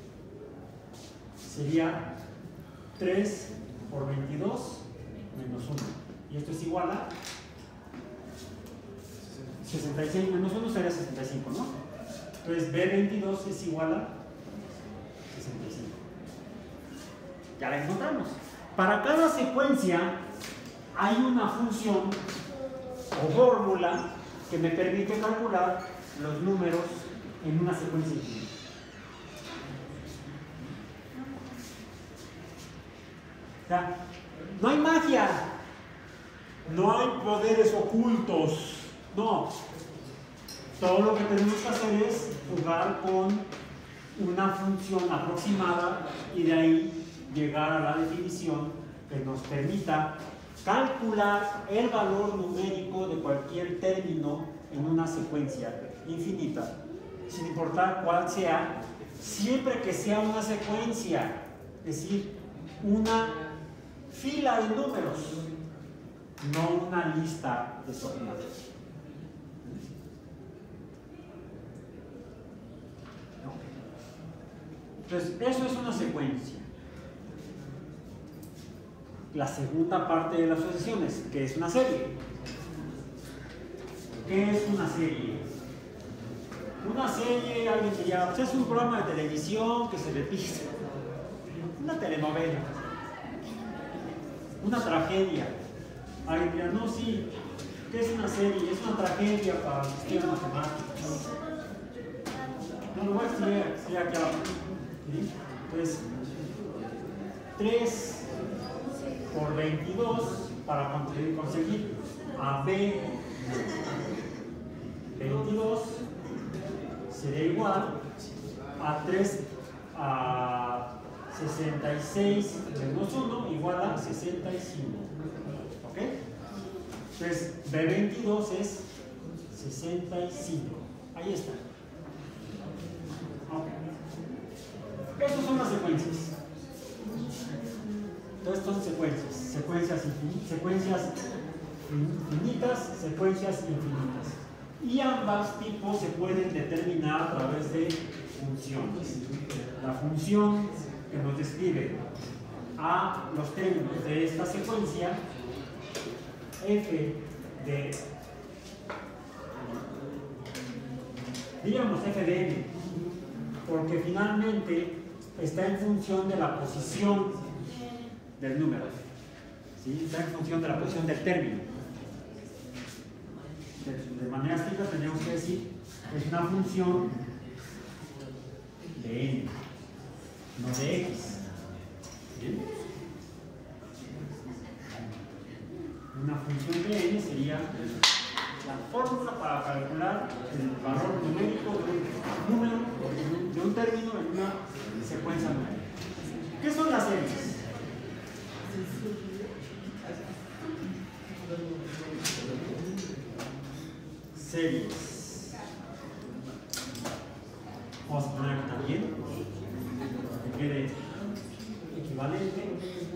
Speaker 1: Sería tres por veintidós menos uno. Y esto es igual a sesenta y seis menos uno sería sesenta y cinco, ¿no? Entonces B veintidós es igual a sesenta y cinco. Ya la encontramos. Para cada secuencia hay una función o fórmula que me permite calcular los números en una secuencia infinita. O sea, no hay magia, no hay poderes ocultos, no. Todo lo que tenemos que hacer es jugar con una función aproximada y de ahí llegar a la definición que nos permita calcular el valor numérico de cualquier término en una secuencia infinita, sin importar cuál sea, siempre que sea una secuencia, es decir, una fila de números, no una lista desordenada. Entonces, eso es una secuencia. La segunda parte de las sucesiones, que es una serie. ¿Qué es una serie? Una serie, alguien diría, pues es un programa de televisión que se repite. Una telenovela. Una tragedia. Alguien diría, no, sí, ¿qué es una serie? Es una tragedia para los sistemas matemáticos. No, lo voy a estudiar, estoy aquí abajo. ¿Sí? Entonces, tres por veintidós para conseguir, conseguir a B veintidós sería igual a tres a sesenta y seis menos uno igual a sesenta y cinco. ¿Ok? Entonces B veintidós es sesenta y cinco. Ahí está. Okay. Estas son las secuencias. Entonces son secuencias, secuencias, infin secuencias finitas, secuencias infinitas. Y ambas tipos se pueden determinar a través de funciones. La función que nos describe a los términos de esta secuencia, f de, digamos f de n, porque finalmente está en función de la posición del número, ¿sí? Está en función de la posición del término. De, de manera estricta tendríamos que decir que es una función de n, no de x. ¿Sí? Una función de n sería la fórmula para calcular el valor numérico de un número, de un término en una secuencia numérica. ¿Qué son las series? Series. Vamos a poner aquí también que quede equivalente.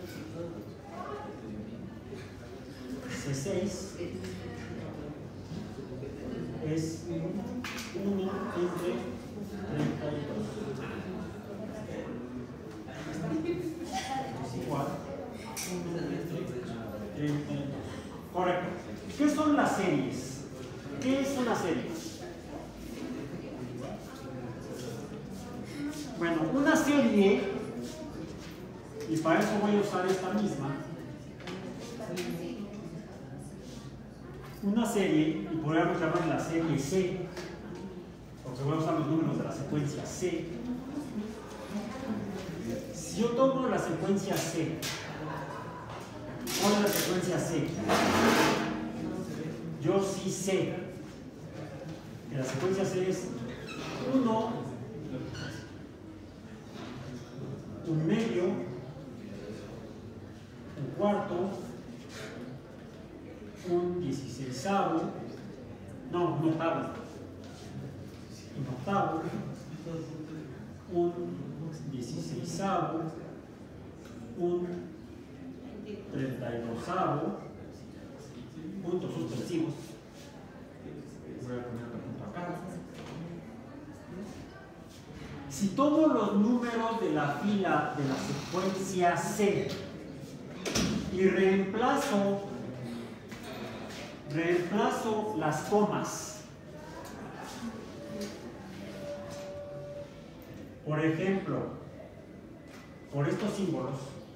Speaker 1: C seis es uno entre treinta y dos. Es igual treinta y dos. Correcto. ¿Qué son las series? ¿Qué es una serie? Bueno, una serie, y para eso voy a usar esta misma, una serie, y podríamos llamarla la serie C, porque voy a usar los números de la secuencia C. Si yo tomo la secuencia C, ¿cuál es la secuencia C? Yo sí sé que la secuencia C es uno, un medio, un cuarto, un dieciseisavo, no, un octavo, un octavo, un dieciseisavo, un treinta y dosavo, puntos suspensivos. Voy a poner otro punto acá. Si tomo los números de la fila de la secuencia C y reemplazo reemplazo las comas Por ejemplo, por estos símbolos,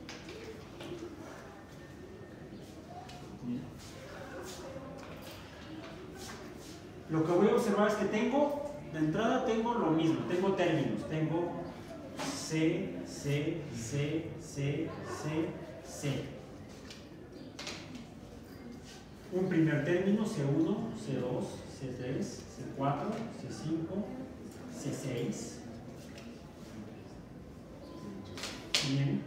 Speaker 1: lo que voy a observar es que tengo, de entrada tengo lo mismo, tengo términos, tengo C, C, C, C, C, C. Un primer término, C uno, C dos, C tres, C cuatro, C cinco, C seis. Bien.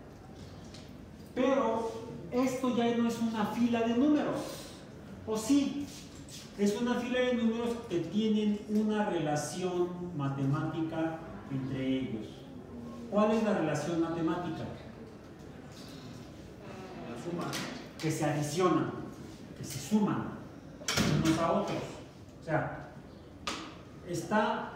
Speaker 1: Pero esto ya no es una fila de números, ¿o sí? Es una fila de números que tienen una relación matemática entre ellos. ¿Cuál es la relación matemática?
Speaker 4: La suma.
Speaker 1: Que se adicionan, que se suman unos a otros. O sea, está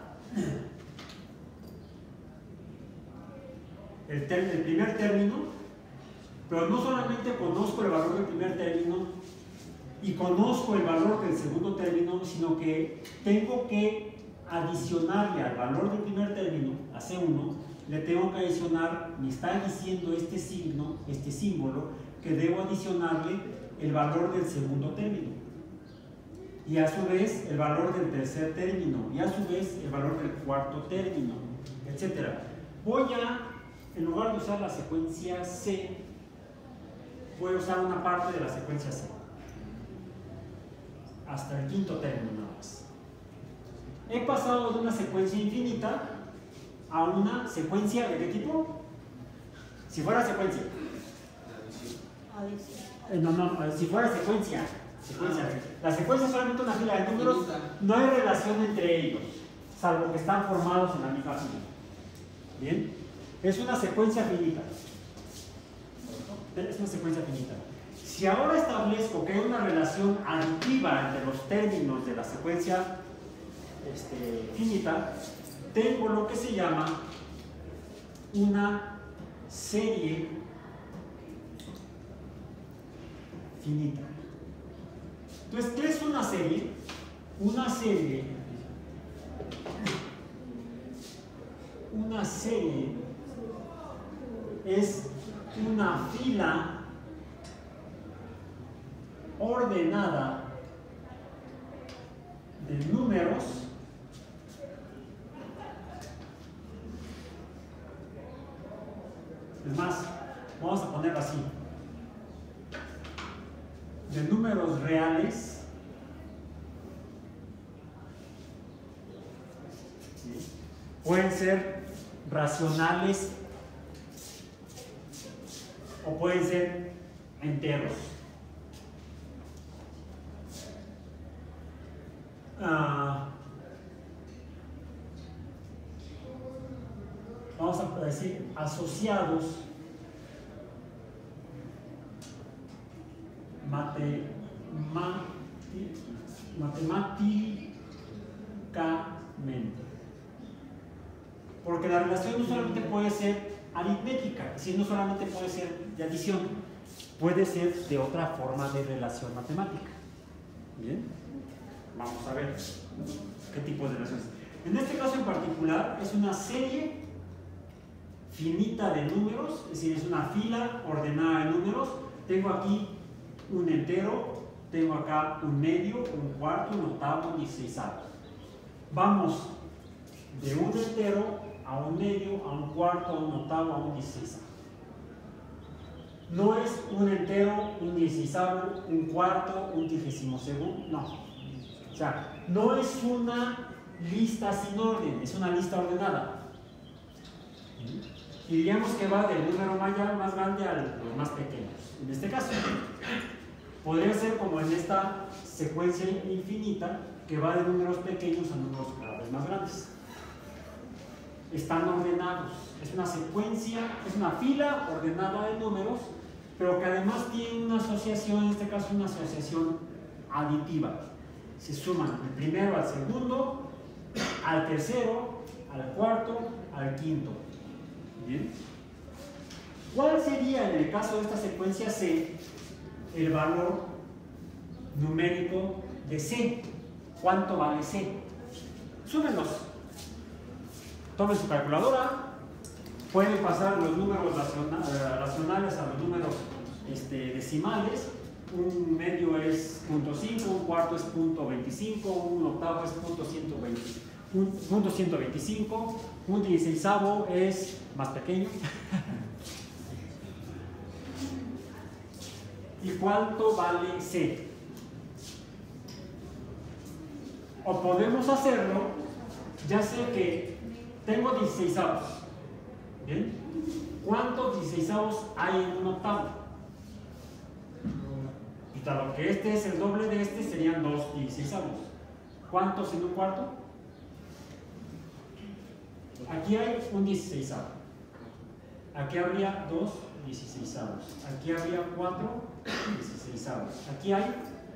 Speaker 1: el, ter el primer término, pero no solamente conozco el valor del primer término y conozco el valor del segundo término, sino que tengo que adicionarle al valor del primer término, a C uno, le tengo que adicionar, me está diciendo este signo, este símbolo, que debo adicionarle el valor del segundo término. Y a su vez el valor del tercer término, y a su vez el valor del cuarto término, etcétera. Voy a, en lugar de usar la secuencia C, voy a usar una parte de la secuencia C. Hasta el quinto término nada más. He pasado de una secuencia infinita a una secuencia ¿de qué tipo? Si fuera secuencia. Eh, no, no, si fuera secuencia. secuencia. La secuencia es solamente una fila de números, no hay relación entre ellos, salvo que están formados en la misma fila. Bien, es una secuencia finita. Es una secuencia finita. Si ahora establezco que hay una relación aditiva entre los términos de la secuencia este, finita, tengo lo que se llama una serie finita. Entonces, ¿qué es una serie? Una serie, una serie es una fila ordenada de números es más, vamos a ponerlo así, de números reales, ¿sí? Pueden ser racionales o pueden ser enteros. Ah, vamos a decir asociados mate, mate, matemáticamente, porque la relación no solamente puede ser aritmética, sino solamente puede ser de adición, puede ser de otra forma de relación matemática. Bien, vamos a ver qué tipo de relaciones. En este caso en particular es una serie finita de números, es decir, es una fila ordenada de números. Tengo aquí un entero, tengo acá un medio, un cuarto, un octavo, un dieciseisavo. Vamos de un entero a un medio, a un cuarto, a un octavo, a un dieciseisavo. No es un entero, un dieciseisavo, un cuarto, un trigésimo segundo, no. O sea, no es una lista sin orden, es una lista ordenada. Y diríamos que va del número mayor más grande a los más pequeños. En este caso, podría ser como en esta secuencia infinita, que va de números pequeños a números cada vez más grandes. Están ordenados. Es una secuencia, es una fila ordenada de números, pero que además tiene una asociación, en este caso una asociación aditiva. Se suman el primero al segundo, al tercero, al cuarto, al quinto. ¿Bien? ¿Cuál sería en el caso de esta secuencia C el valor numérico de C? ¿Cuánto vale C? Súmenlos. tomen su calculadora, pueden pasar los números raciona, eh, racionales a los números este, decimales. Un medio es punto cinco, un cuarto es punto veinticinco, un octavo es punto ciento veinte, un, punto ciento veinticinco, un dieciseisavo es más pequeño. ¿Y cuánto vale C? O podemos hacerlo, ya sé que tengo dieciseisavos. ¿Bien? ¿Cuántos dieciseisavos hay en un octavo? Y dado que este es el doble de este, serían dos dieciseisavos. ¿Cuántos en un cuarto? Aquí hay un dieciseisavo. Aquí habría dos dieciseisavos. Aquí habría cuatro dieciseisavos. Aquí hay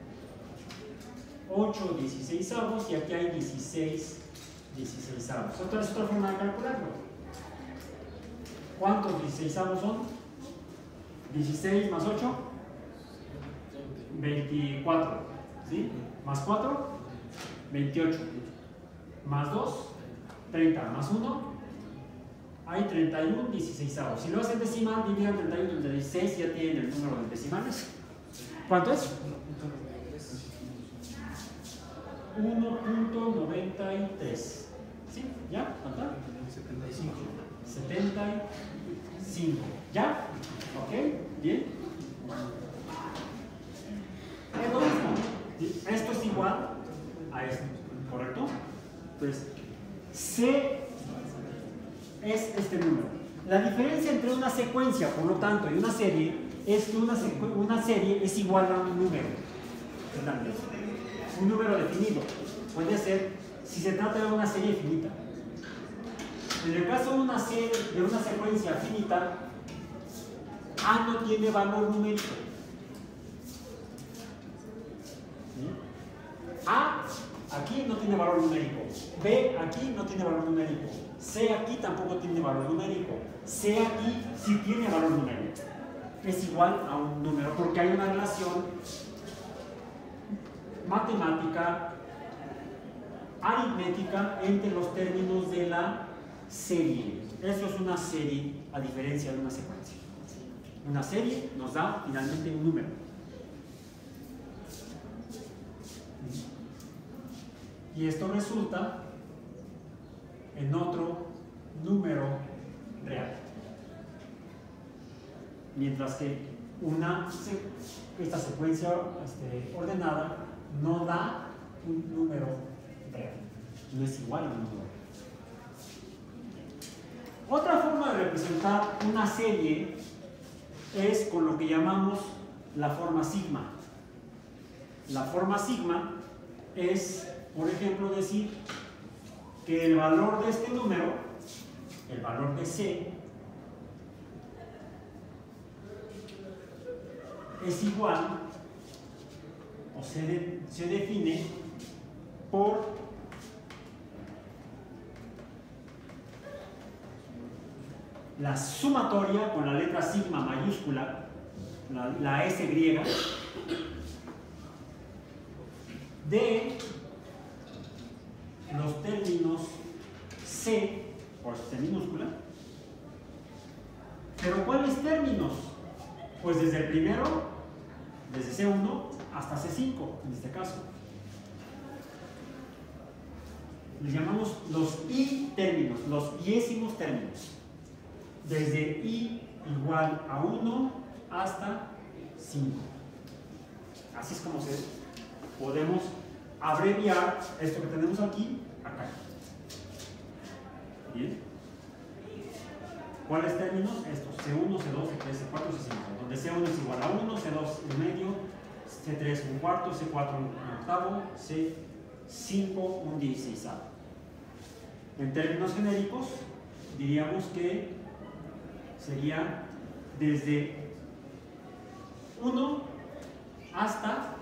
Speaker 1: ocho dieciseisavos y aquí hay dieciséis dieciseisavos. Otra es otra forma de calcularlo. ¿Cuántos dieciseisavos son? dieciséis más ocho, veinticuatro. ¿Sí? Más cuatro, veintiocho. Más dos, treinta. Más uno, hay treinta y uno dieciseisavos. Si lo hacen decimal, dividan treinta y uno entre dieciséis, ya tienen el número de decimales. ¿Cuánto es? uno punto noventa y tres. ¿Sí? ¿Ya? ¿Cuánto? setenta y cinco. setenta y cinco. ¿Ya? ¿Ok? ¿Bien? Es lo mismo. Esto es igual a esto. ¿Correcto? Entonces, C es este número. La diferencia entre una secuencia, por lo tanto, y una serie es que una, una serie es igual a un número. Un número definido. Puede ser si se trata de una serie finita. En el caso de una serie, de una secuencia finita, A no tiene valor numérico. ¿Sí? A aquí no tiene valor numérico. B aquí no tiene valor numérico. C aquí tampoco tiene valor numérico. C aquí sí tiene valor numérico. Es igual a un número porque hay una relación matemática, aritmética entre los términos de la serie. Eso es una serie a diferencia de una secuencia. Una serie nos da finalmente un número. Y esto resulta en otro número real. Mientras que una, esta secuencia este, ordenada no da un número real. No es igual a un número. Otra forma de representar una serie es con lo que llamamos la forma sigma. La forma sigma es, por ejemplo, decir que el valor de este número, el valor de C, es igual o se, de, se define por la sumatoria con la letra sigma mayúscula, la, la S griega, de los términos C, por C minúscula. ¿Pero cuáles términos? Pues desde el primero, desde C uno hasta C cinco, en este caso. Les llamamos los I términos, los diésimos términos. Desde I igual a uno hasta cinco. Así es como se podemos abreviar esto que tenemos aquí, acá. Bien. ¿Cuáles términos? Estos, C uno, C dos, C tres, C cuatro, C cinco. Donde C uno es igual a uno, C dos un medio, C tres un cuarto, C cuatro un octavo, C cinco un dieciseisavo. En términos genéricos, diríamos que sería desde uno hasta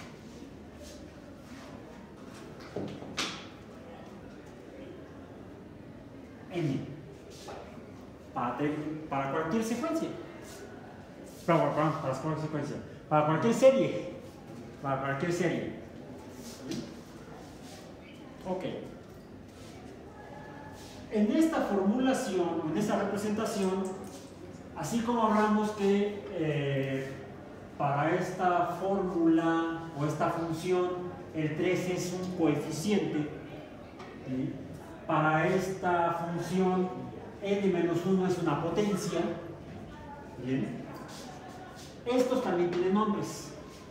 Speaker 1: N. Para, para cualquier secuencia. Para, para, para cualquier secuencia. Para cualquier serie. Para cualquier serie. Ok. en esta formulación, en esta representación, así como hablamos que eh, para esta fórmula o esta función el tres es un coeficiente, ¿sí? Para esta función n menos uno es una potencia, ¿bien? Estos también tienen nombres.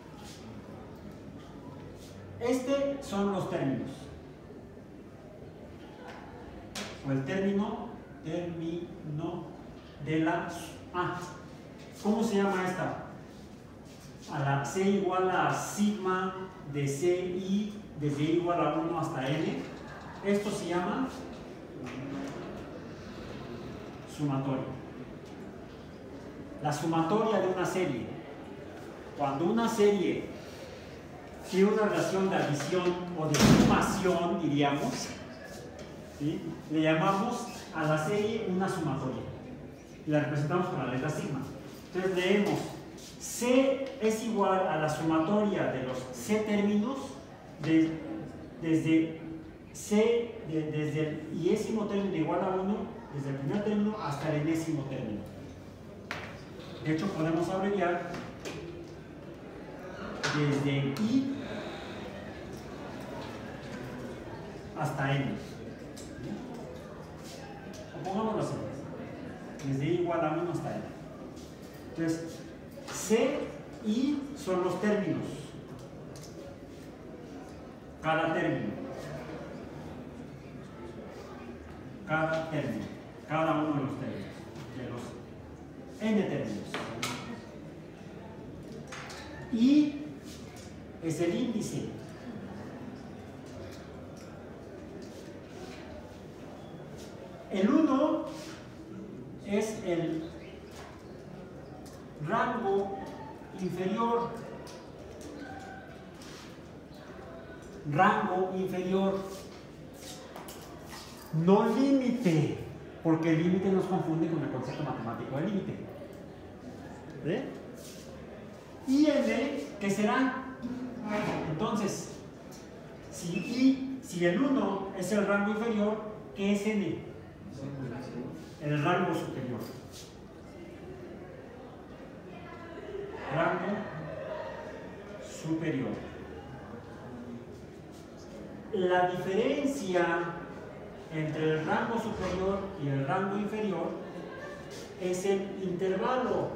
Speaker 1: Este son los términos. O el término, término de la... Ah, ¿cómo se llama esta? A la C igual a sigma de Ci desde I igual a uno hasta N. Esto se llama sumatoria. La sumatoria de una serie. Cuando una serie tiene una relación de adición o de sumación, diríamos, ¿sí? Le llamamos a la serie una sumatoria y la representamos con la letra sigma. Entonces leemos C es igual a la sumatoria de los C términos de, desde C, de, desde el iésimo término igual a uno, desde el primer término hasta el enésimo término. De hecho, podemos abreviar desde I hasta N. O pongámoslo así, desde I igual a uno hasta N. Entonces, C y I son los términos. Cada término. Cada término. Cada uno de los términos. De los N términos. Y es el índice. El uno es el rango inferior. Rango inferior. No límite, porque el límite nos confunde con el concepto matemático de límite. ¿Ve? Y N, ¿qué será? Entonces, si I, si el uno es el rango inferior, ¿qué es N? El rango superior. Rango superior. La diferencia entre el rango superior y el rango inferior es el intervalo.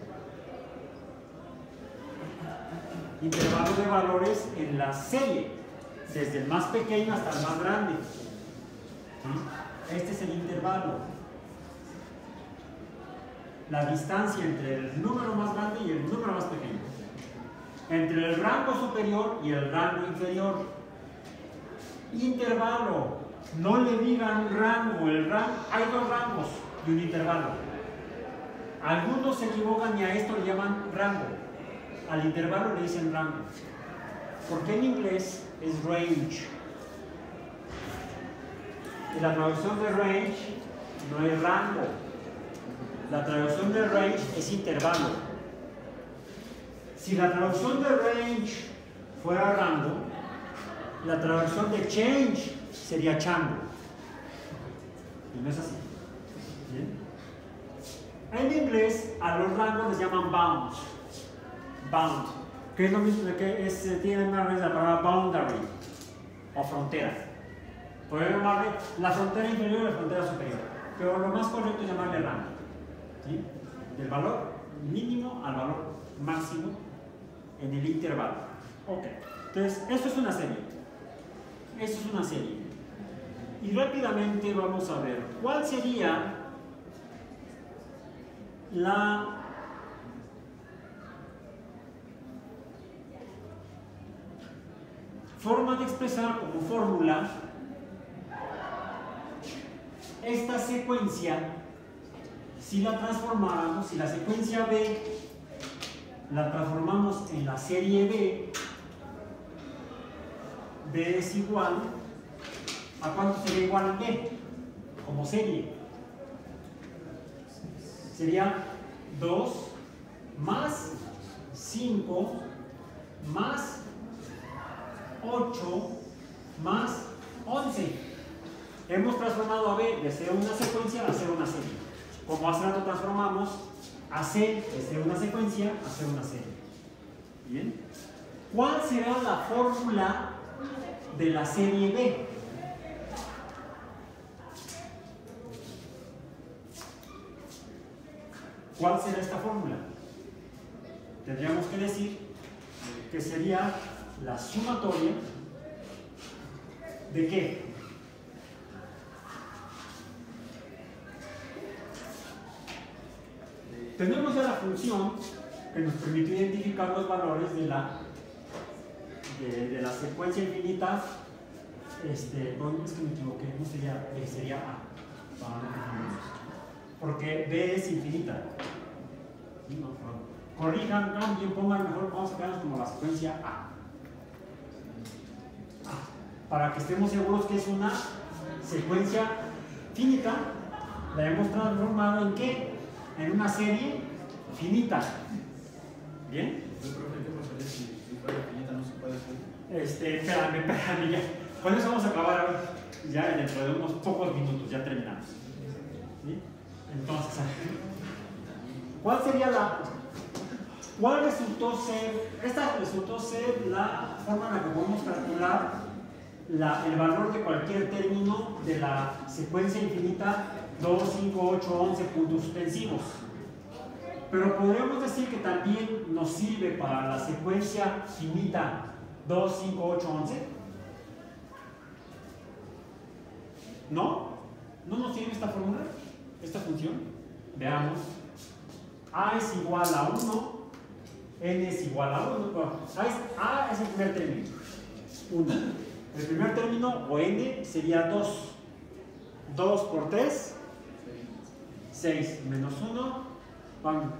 Speaker 1: Intervalo de valores en la serie, desde el más pequeño hasta el más grande. Este es el intervalo. La distancia entre el número más grande y el número más pequeño. Entre el rango superior y el rango inferior. Intervalo. No le digan rango. El rango, hay dos rangos y un intervalo. Algunos se equivocan y a esto le llaman rango. Al intervalo le dicen rango. Porque en inglés es range. Y la traducción de range no es rango. La traducción de range es intervalo. Si la traducción de range fuera rango, la traducción de change sería chango. Y no es así. ¿Bien? En inglés a los rangos les llaman bounds. Bound, que es lo mismo que es, tiene una raíz la palabra boundary o frontera. Podemos llamarle la frontera inferior y la frontera superior, pero lo más correcto es llamarle rango, ¿sí? Del valor mínimo al valor máximo en el intervalo. Ok, entonces esto es una serie. Esto es una serie. Y rápidamente vamos a ver cuál sería la forma de expresar como fórmula esta secuencia si la transformáramos, si la secuencia B la transformamos en la serie B. B es igual ¿a cuánto sería igual a B? Como serie sería dos más cinco más ocho más once. Hemos transformado a B de ser una secuencia a ser una serie. Como hace rato transformamos a C de ser una secuencia a ser una serie. Bien. ¿Cuál será la fórmula de la serie B? ¿Cuál será esta fórmula? Tendríamos que decir que sería la sumatoria ¿de qué? Tenemos ya la función que nos permite identificar los valores de la, de, de la secuencia infinita. Este, bueno, es que me equivoqué, no sería B, sería A. Porque B es infinita. No, no. Corrijan, cambien, pongan mejor, vamos a quedarnos como la secuencia A. A. Para que estemos seguros que es una secuencia finita, la hemos transformado en ¿qué? En una serie finita. ¿Bien?
Speaker 4: Si fuera finita no se puede hacer.
Speaker 1: Este, espérame, espérame, ya. Con eso vamos a acabar ya dentro de unos pocos minutos, ya terminamos. ¿Sí? Entonces, ¿cuál sería la... ¿Cuál resultó ser? Esta resultó ser la forma en la que podemos calcular la, el valor de cualquier término de la secuencia infinita dos, cinco, ocho, once puntos suspensivos. Pero podríamos decir que también nos sirve para la secuencia finita dos, cinco, ocho, once. ¿No? ¿No nos sirve esta fórmula? ¿Esta función? Veamos. A es igual a uno, N es igual a uno. Bueno, A, es, A es el primer término. uno. El primer término, o N, sería dos. dos por tres, seis menos uno. Van.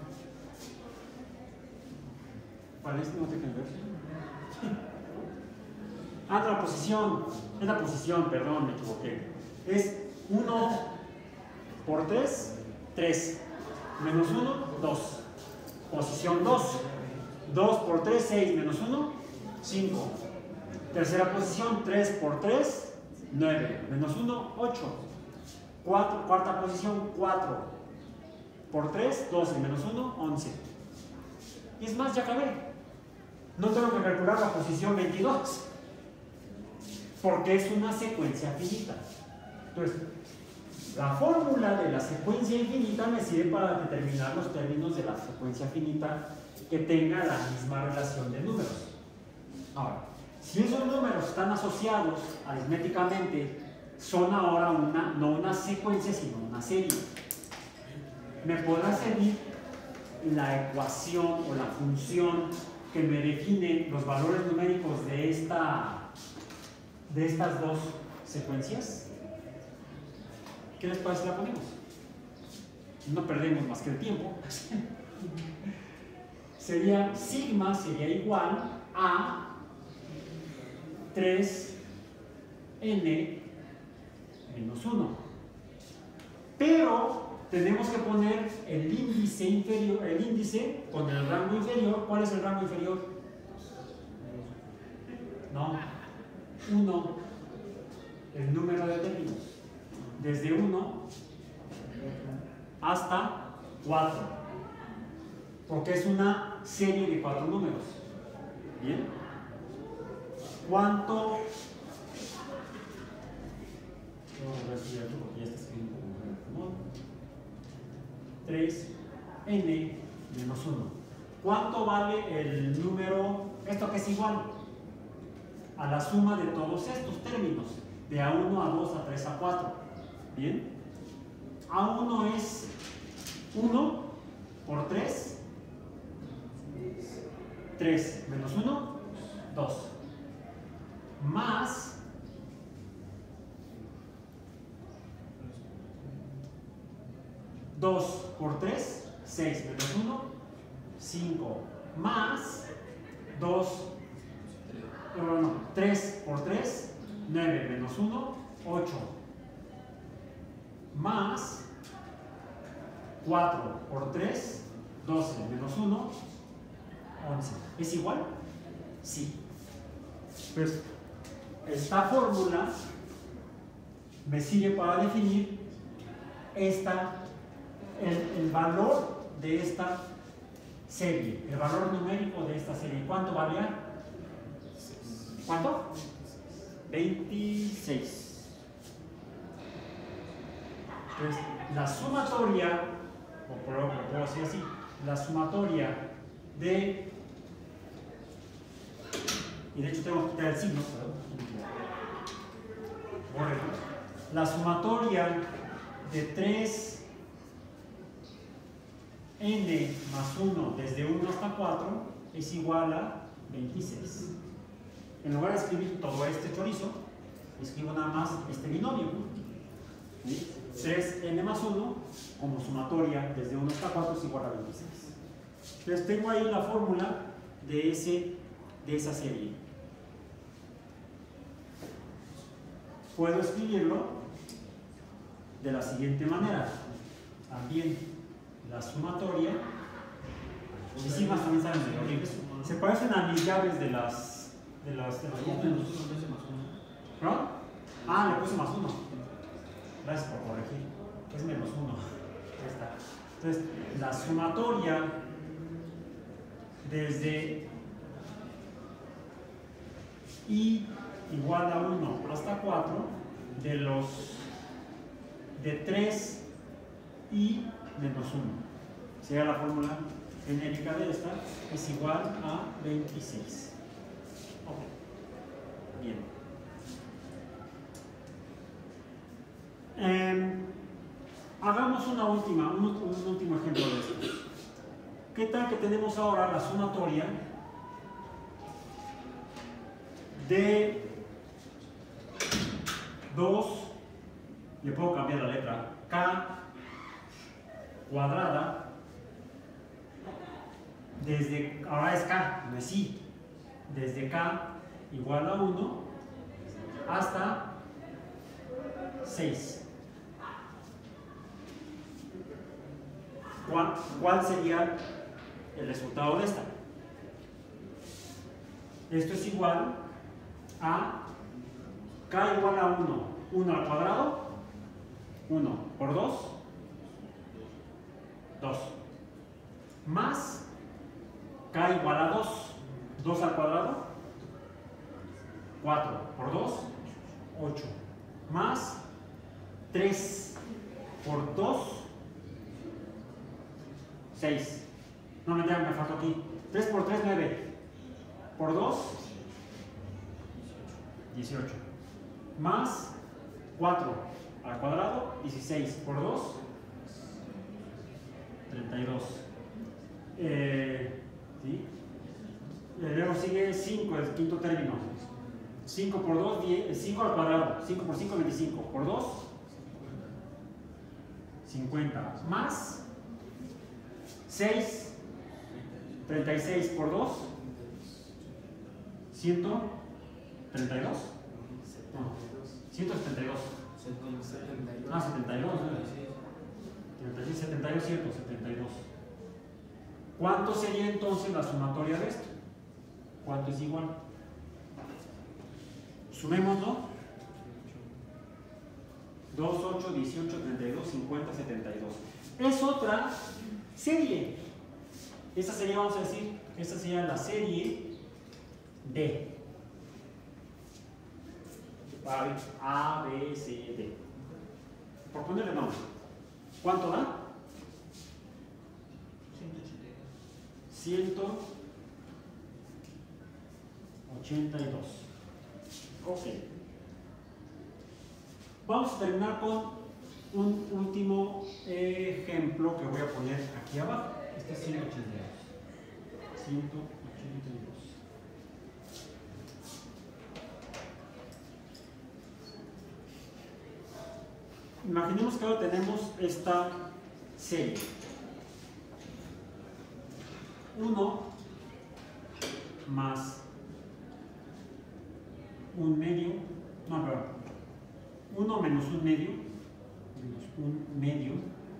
Speaker 1: ¿Cuál es? No te quiero ver. Ah, la posición. Es la posición, perdón, me equivoqué. Es uno por tres, tres. Menos uno, dos. Posición dos. dos por tres, seis. Menos uno, cinco. Tercera posición, tres por tres, nueve. Menos uno, ocho. Cuatro, cuarta posición, cuatro. Por tres, doce. Menos uno, once. Y es más, ya acabé. No tengo que calcular la posición veintidós. Porque es una secuencia finita. Entonces, la fórmula de la secuencia infinita me sirve para determinar los términos de la secuencia finita que tenga la misma relación de números. Ahora, si esos números están asociados aritméticamente, son ahora una, no una secuencia, sino una serie. Me podrá servir la ecuación o la función que me define los valores numéricos de, esta, de estas dos secuencias. ¿Qué les parece si la ponemos? No perdemos más que el tiempo. Sería sigma sería igual a tres n menos uno. Pero tenemos que poner el índice inferior, el índice con el rango inferior. ¿Cuál es el rango inferior? No, uno. El número de términos. Desde uno hasta cuatro. Porque es una serie de cuatro números. ¿Bien? ¿Cuánto? Vamos a ver si ya está escribiendo como tres n menos uno. ¿Cuánto vale el número? Esto que es igual a la suma de todos estos términos. De A uno, A dos, A tres, A cuatro. ¿Bien? A uno es uno por tres. tres menos uno, dos. Más dos por tres, seis menos uno, cinco. Más dos, no, no, tres por tres, nueve menos uno, ocho. Más cuatro por tres, doce menos uno, once. ¿Es igual? Sí. Pues esta fórmula me sirve para definir esta, el, el valor de esta serie, el valor numérico de esta serie. ¿Cuánto valía? ¿Cuánto? veintiséis. Entonces, la sumatoria, o por lo puedo decir así, la sumatoria de, y de hecho tengo que quitar el signo, perdón, la sumatoria de tres n más uno desde uno hasta cuatro es igual a veintiséis. En lugar de escribir todo este chorizo, escribo nada más este binomio. ¿Sí? tres n más uno como sumatoria desde uno hasta cuatro es igual a veintiséis. Entonces tengo ahí la fórmula de, ese, de esa serie. Puedo escribirlo de la siguiente manera. También la sumatoria, y sigmas también salen de horribles, se parecen a mis llaves de las de las de los conjuntos. ¿No? Ah, le puse más uno. Gracias por corregir. Es menos uno. Ahí está. Entonces, la sumatoria desde i igual a uno hasta cuatro de los de tres i menos uno. Sería la fórmula genérica de esta, es igual a veintiséis. Ok. Bien. Eh, hagamos una última, un, un último ejemplo de esto. ¿Qué tal que tenemos ahora la sumatoria de dos, le puedo cambiar la letra, k cuadrada, desde, ahora es k, no es i, desde k igual a uno hasta seis. ¿Cuál, ¿Cuál sería el resultado de esta? Esto es igual a k igual a uno, uno al cuadrado, uno por dos, dos, más k igual a dos, dos al cuadrado, cuatro por dos, ocho, más tres por dos, seis. No me me faltó aquí. tres por tres, nueve. Por dos, dieciocho. Más cuatro al cuadrado, dieciséis. Por dos, treinta y dos. Eh, ¿sí? Luego sigue cinco, el quinto término. cinco por dos, diez, cinco al cuadrado. cinco por cinco, veinticinco. Por dos, cincuenta. Más seis, treinta y seis por dos, ciento treinta y dos. No, ciento setenta y dos. Ah, setenta y dos. ¿no? setenta y dos, ciento setenta y dos. ¿Cuánto sería entonces la sumatoria de esto? ¿Cuánto es igual? Sumémoslo. dos, ocho, dieciocho, treinta y dos, cincuenta, setenta y dos. Es otra serie. Esta sería, vamos a decir, esta sería la serie D. A, B, C, D. Por ponerle nombre. ¿Cuánto da? ciento ochenta y dos. Ok. Vamos a terminar con un último ejemplo que voy a poner aquí abajo. Este es ciento ochenta y dos. ciento ochenta y dos. Imaginemos que ahora tenemos esta serie. uno más un medio, no, perdón, uno menos un medio, menos un medio,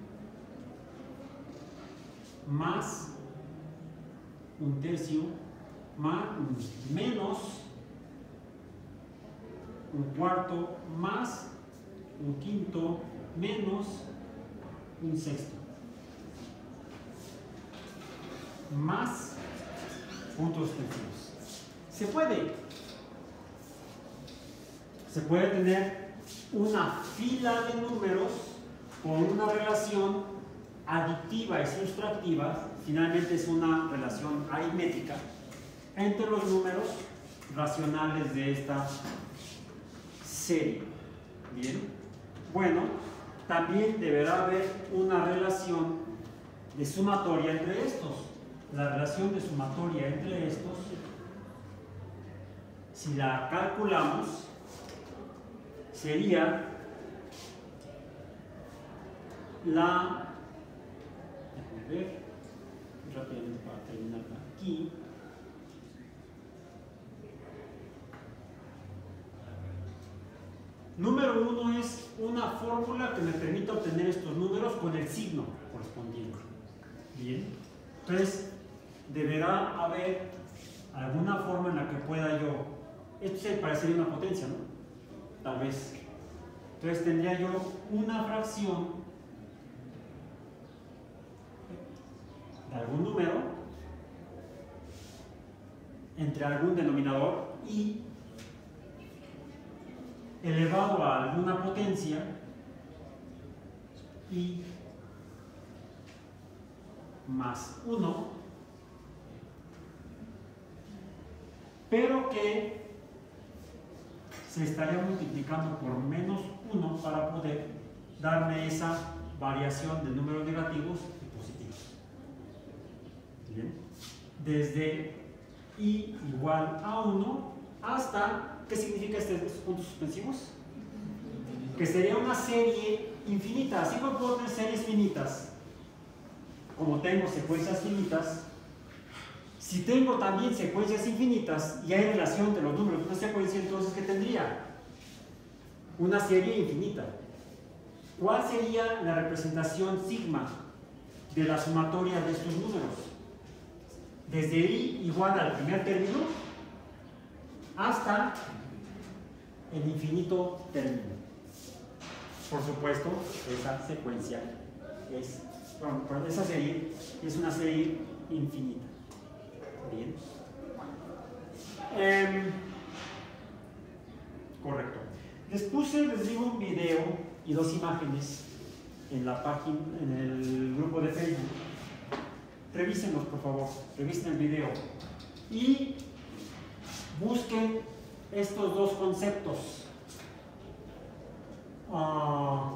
Speaker 1: más un tercio, más, menos un cuarto, más un quinto menos un sexto más puntos suspensivos. Se puede. Se puede tener una fila de números con una relación aditiva y sustractiva, finalmente es una relación aritmética, entre los números racionales de esta serie. Bien. Bueno, también deberá haber una relación de sumatoria entre estos. La relación de sumatoria entre estos, si la calculamos, sería la, déjame ver rápidamente para terminar aquí, número uno es una fórmula que me permite obtener estos números con el signo correspondiente. Bien, entonces deberá haber alguna forma en la que pueda yo, esto se parecería una potencia, ¿no? Tal vez. Entonces tendría yo una fracción de algún número entre algún denominador y elevado a alguna potencia y más uno, pero que se estaría multiplicando por menos uno para poder darme esa variación de números negativos y positivos. Bien. Desde i igual a uno hasta, ¿qué significa este, estos puntos suspensivos? Que sería una serie infinita. Así como puedo tener series finitas, como tengo secuencias finitas, si tengo también secuencias infinitas y hay relación entre los números de una secuencia, entonces ¿qué tendría? Una serie infinita. ¿Cuál sería la representación sigma de la sumatoria de estos números? Desde i igual al primer término hasta el infinito término. Por supuesto, esa secuencia es, bueno, esa serie es una serie infinita. Bien. Eh, correcto. Les puse, les digo, un video y dos imágenes en la página, en el grupo de Facebook. Revísenlos, por favor. Revisen el video y busquen estos dos conceptos. Uh,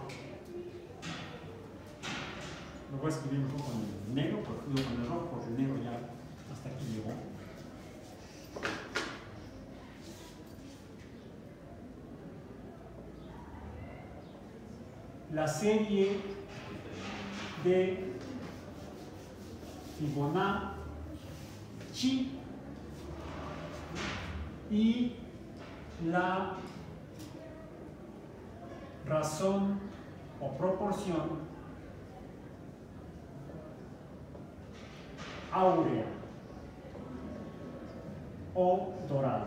Speaker 1: lo voy a escribir un poco en el negro, porque no con el rojo, porque el negro ya hasta aquí llegó. La serie de Fibonacci y la razón o proporción áurea o dorada.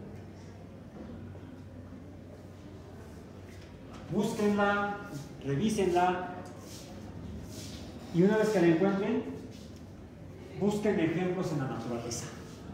Speaker 1: Búsquenla, revísenla y una vez que la encuentren, busquen ejemplos en la naturaleza.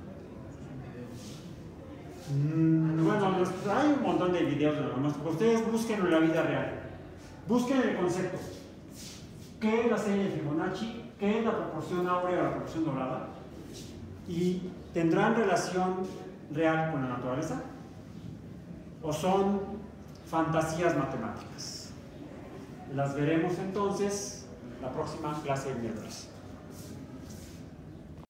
Speaker 1: Mm, bueno, hay un montón de videos de lo más. Ustedes búsquenlo en la vida real. Busquen el concepto. ¿Qué es la serie de Fibonacci? ¿Qué es la proporción áurea o la proporción dorada? ¿Y tendrán relación real con la naturaleza? ¿O son fantasías matemáticas? Las veremos entonces la próxima clase de miércoles.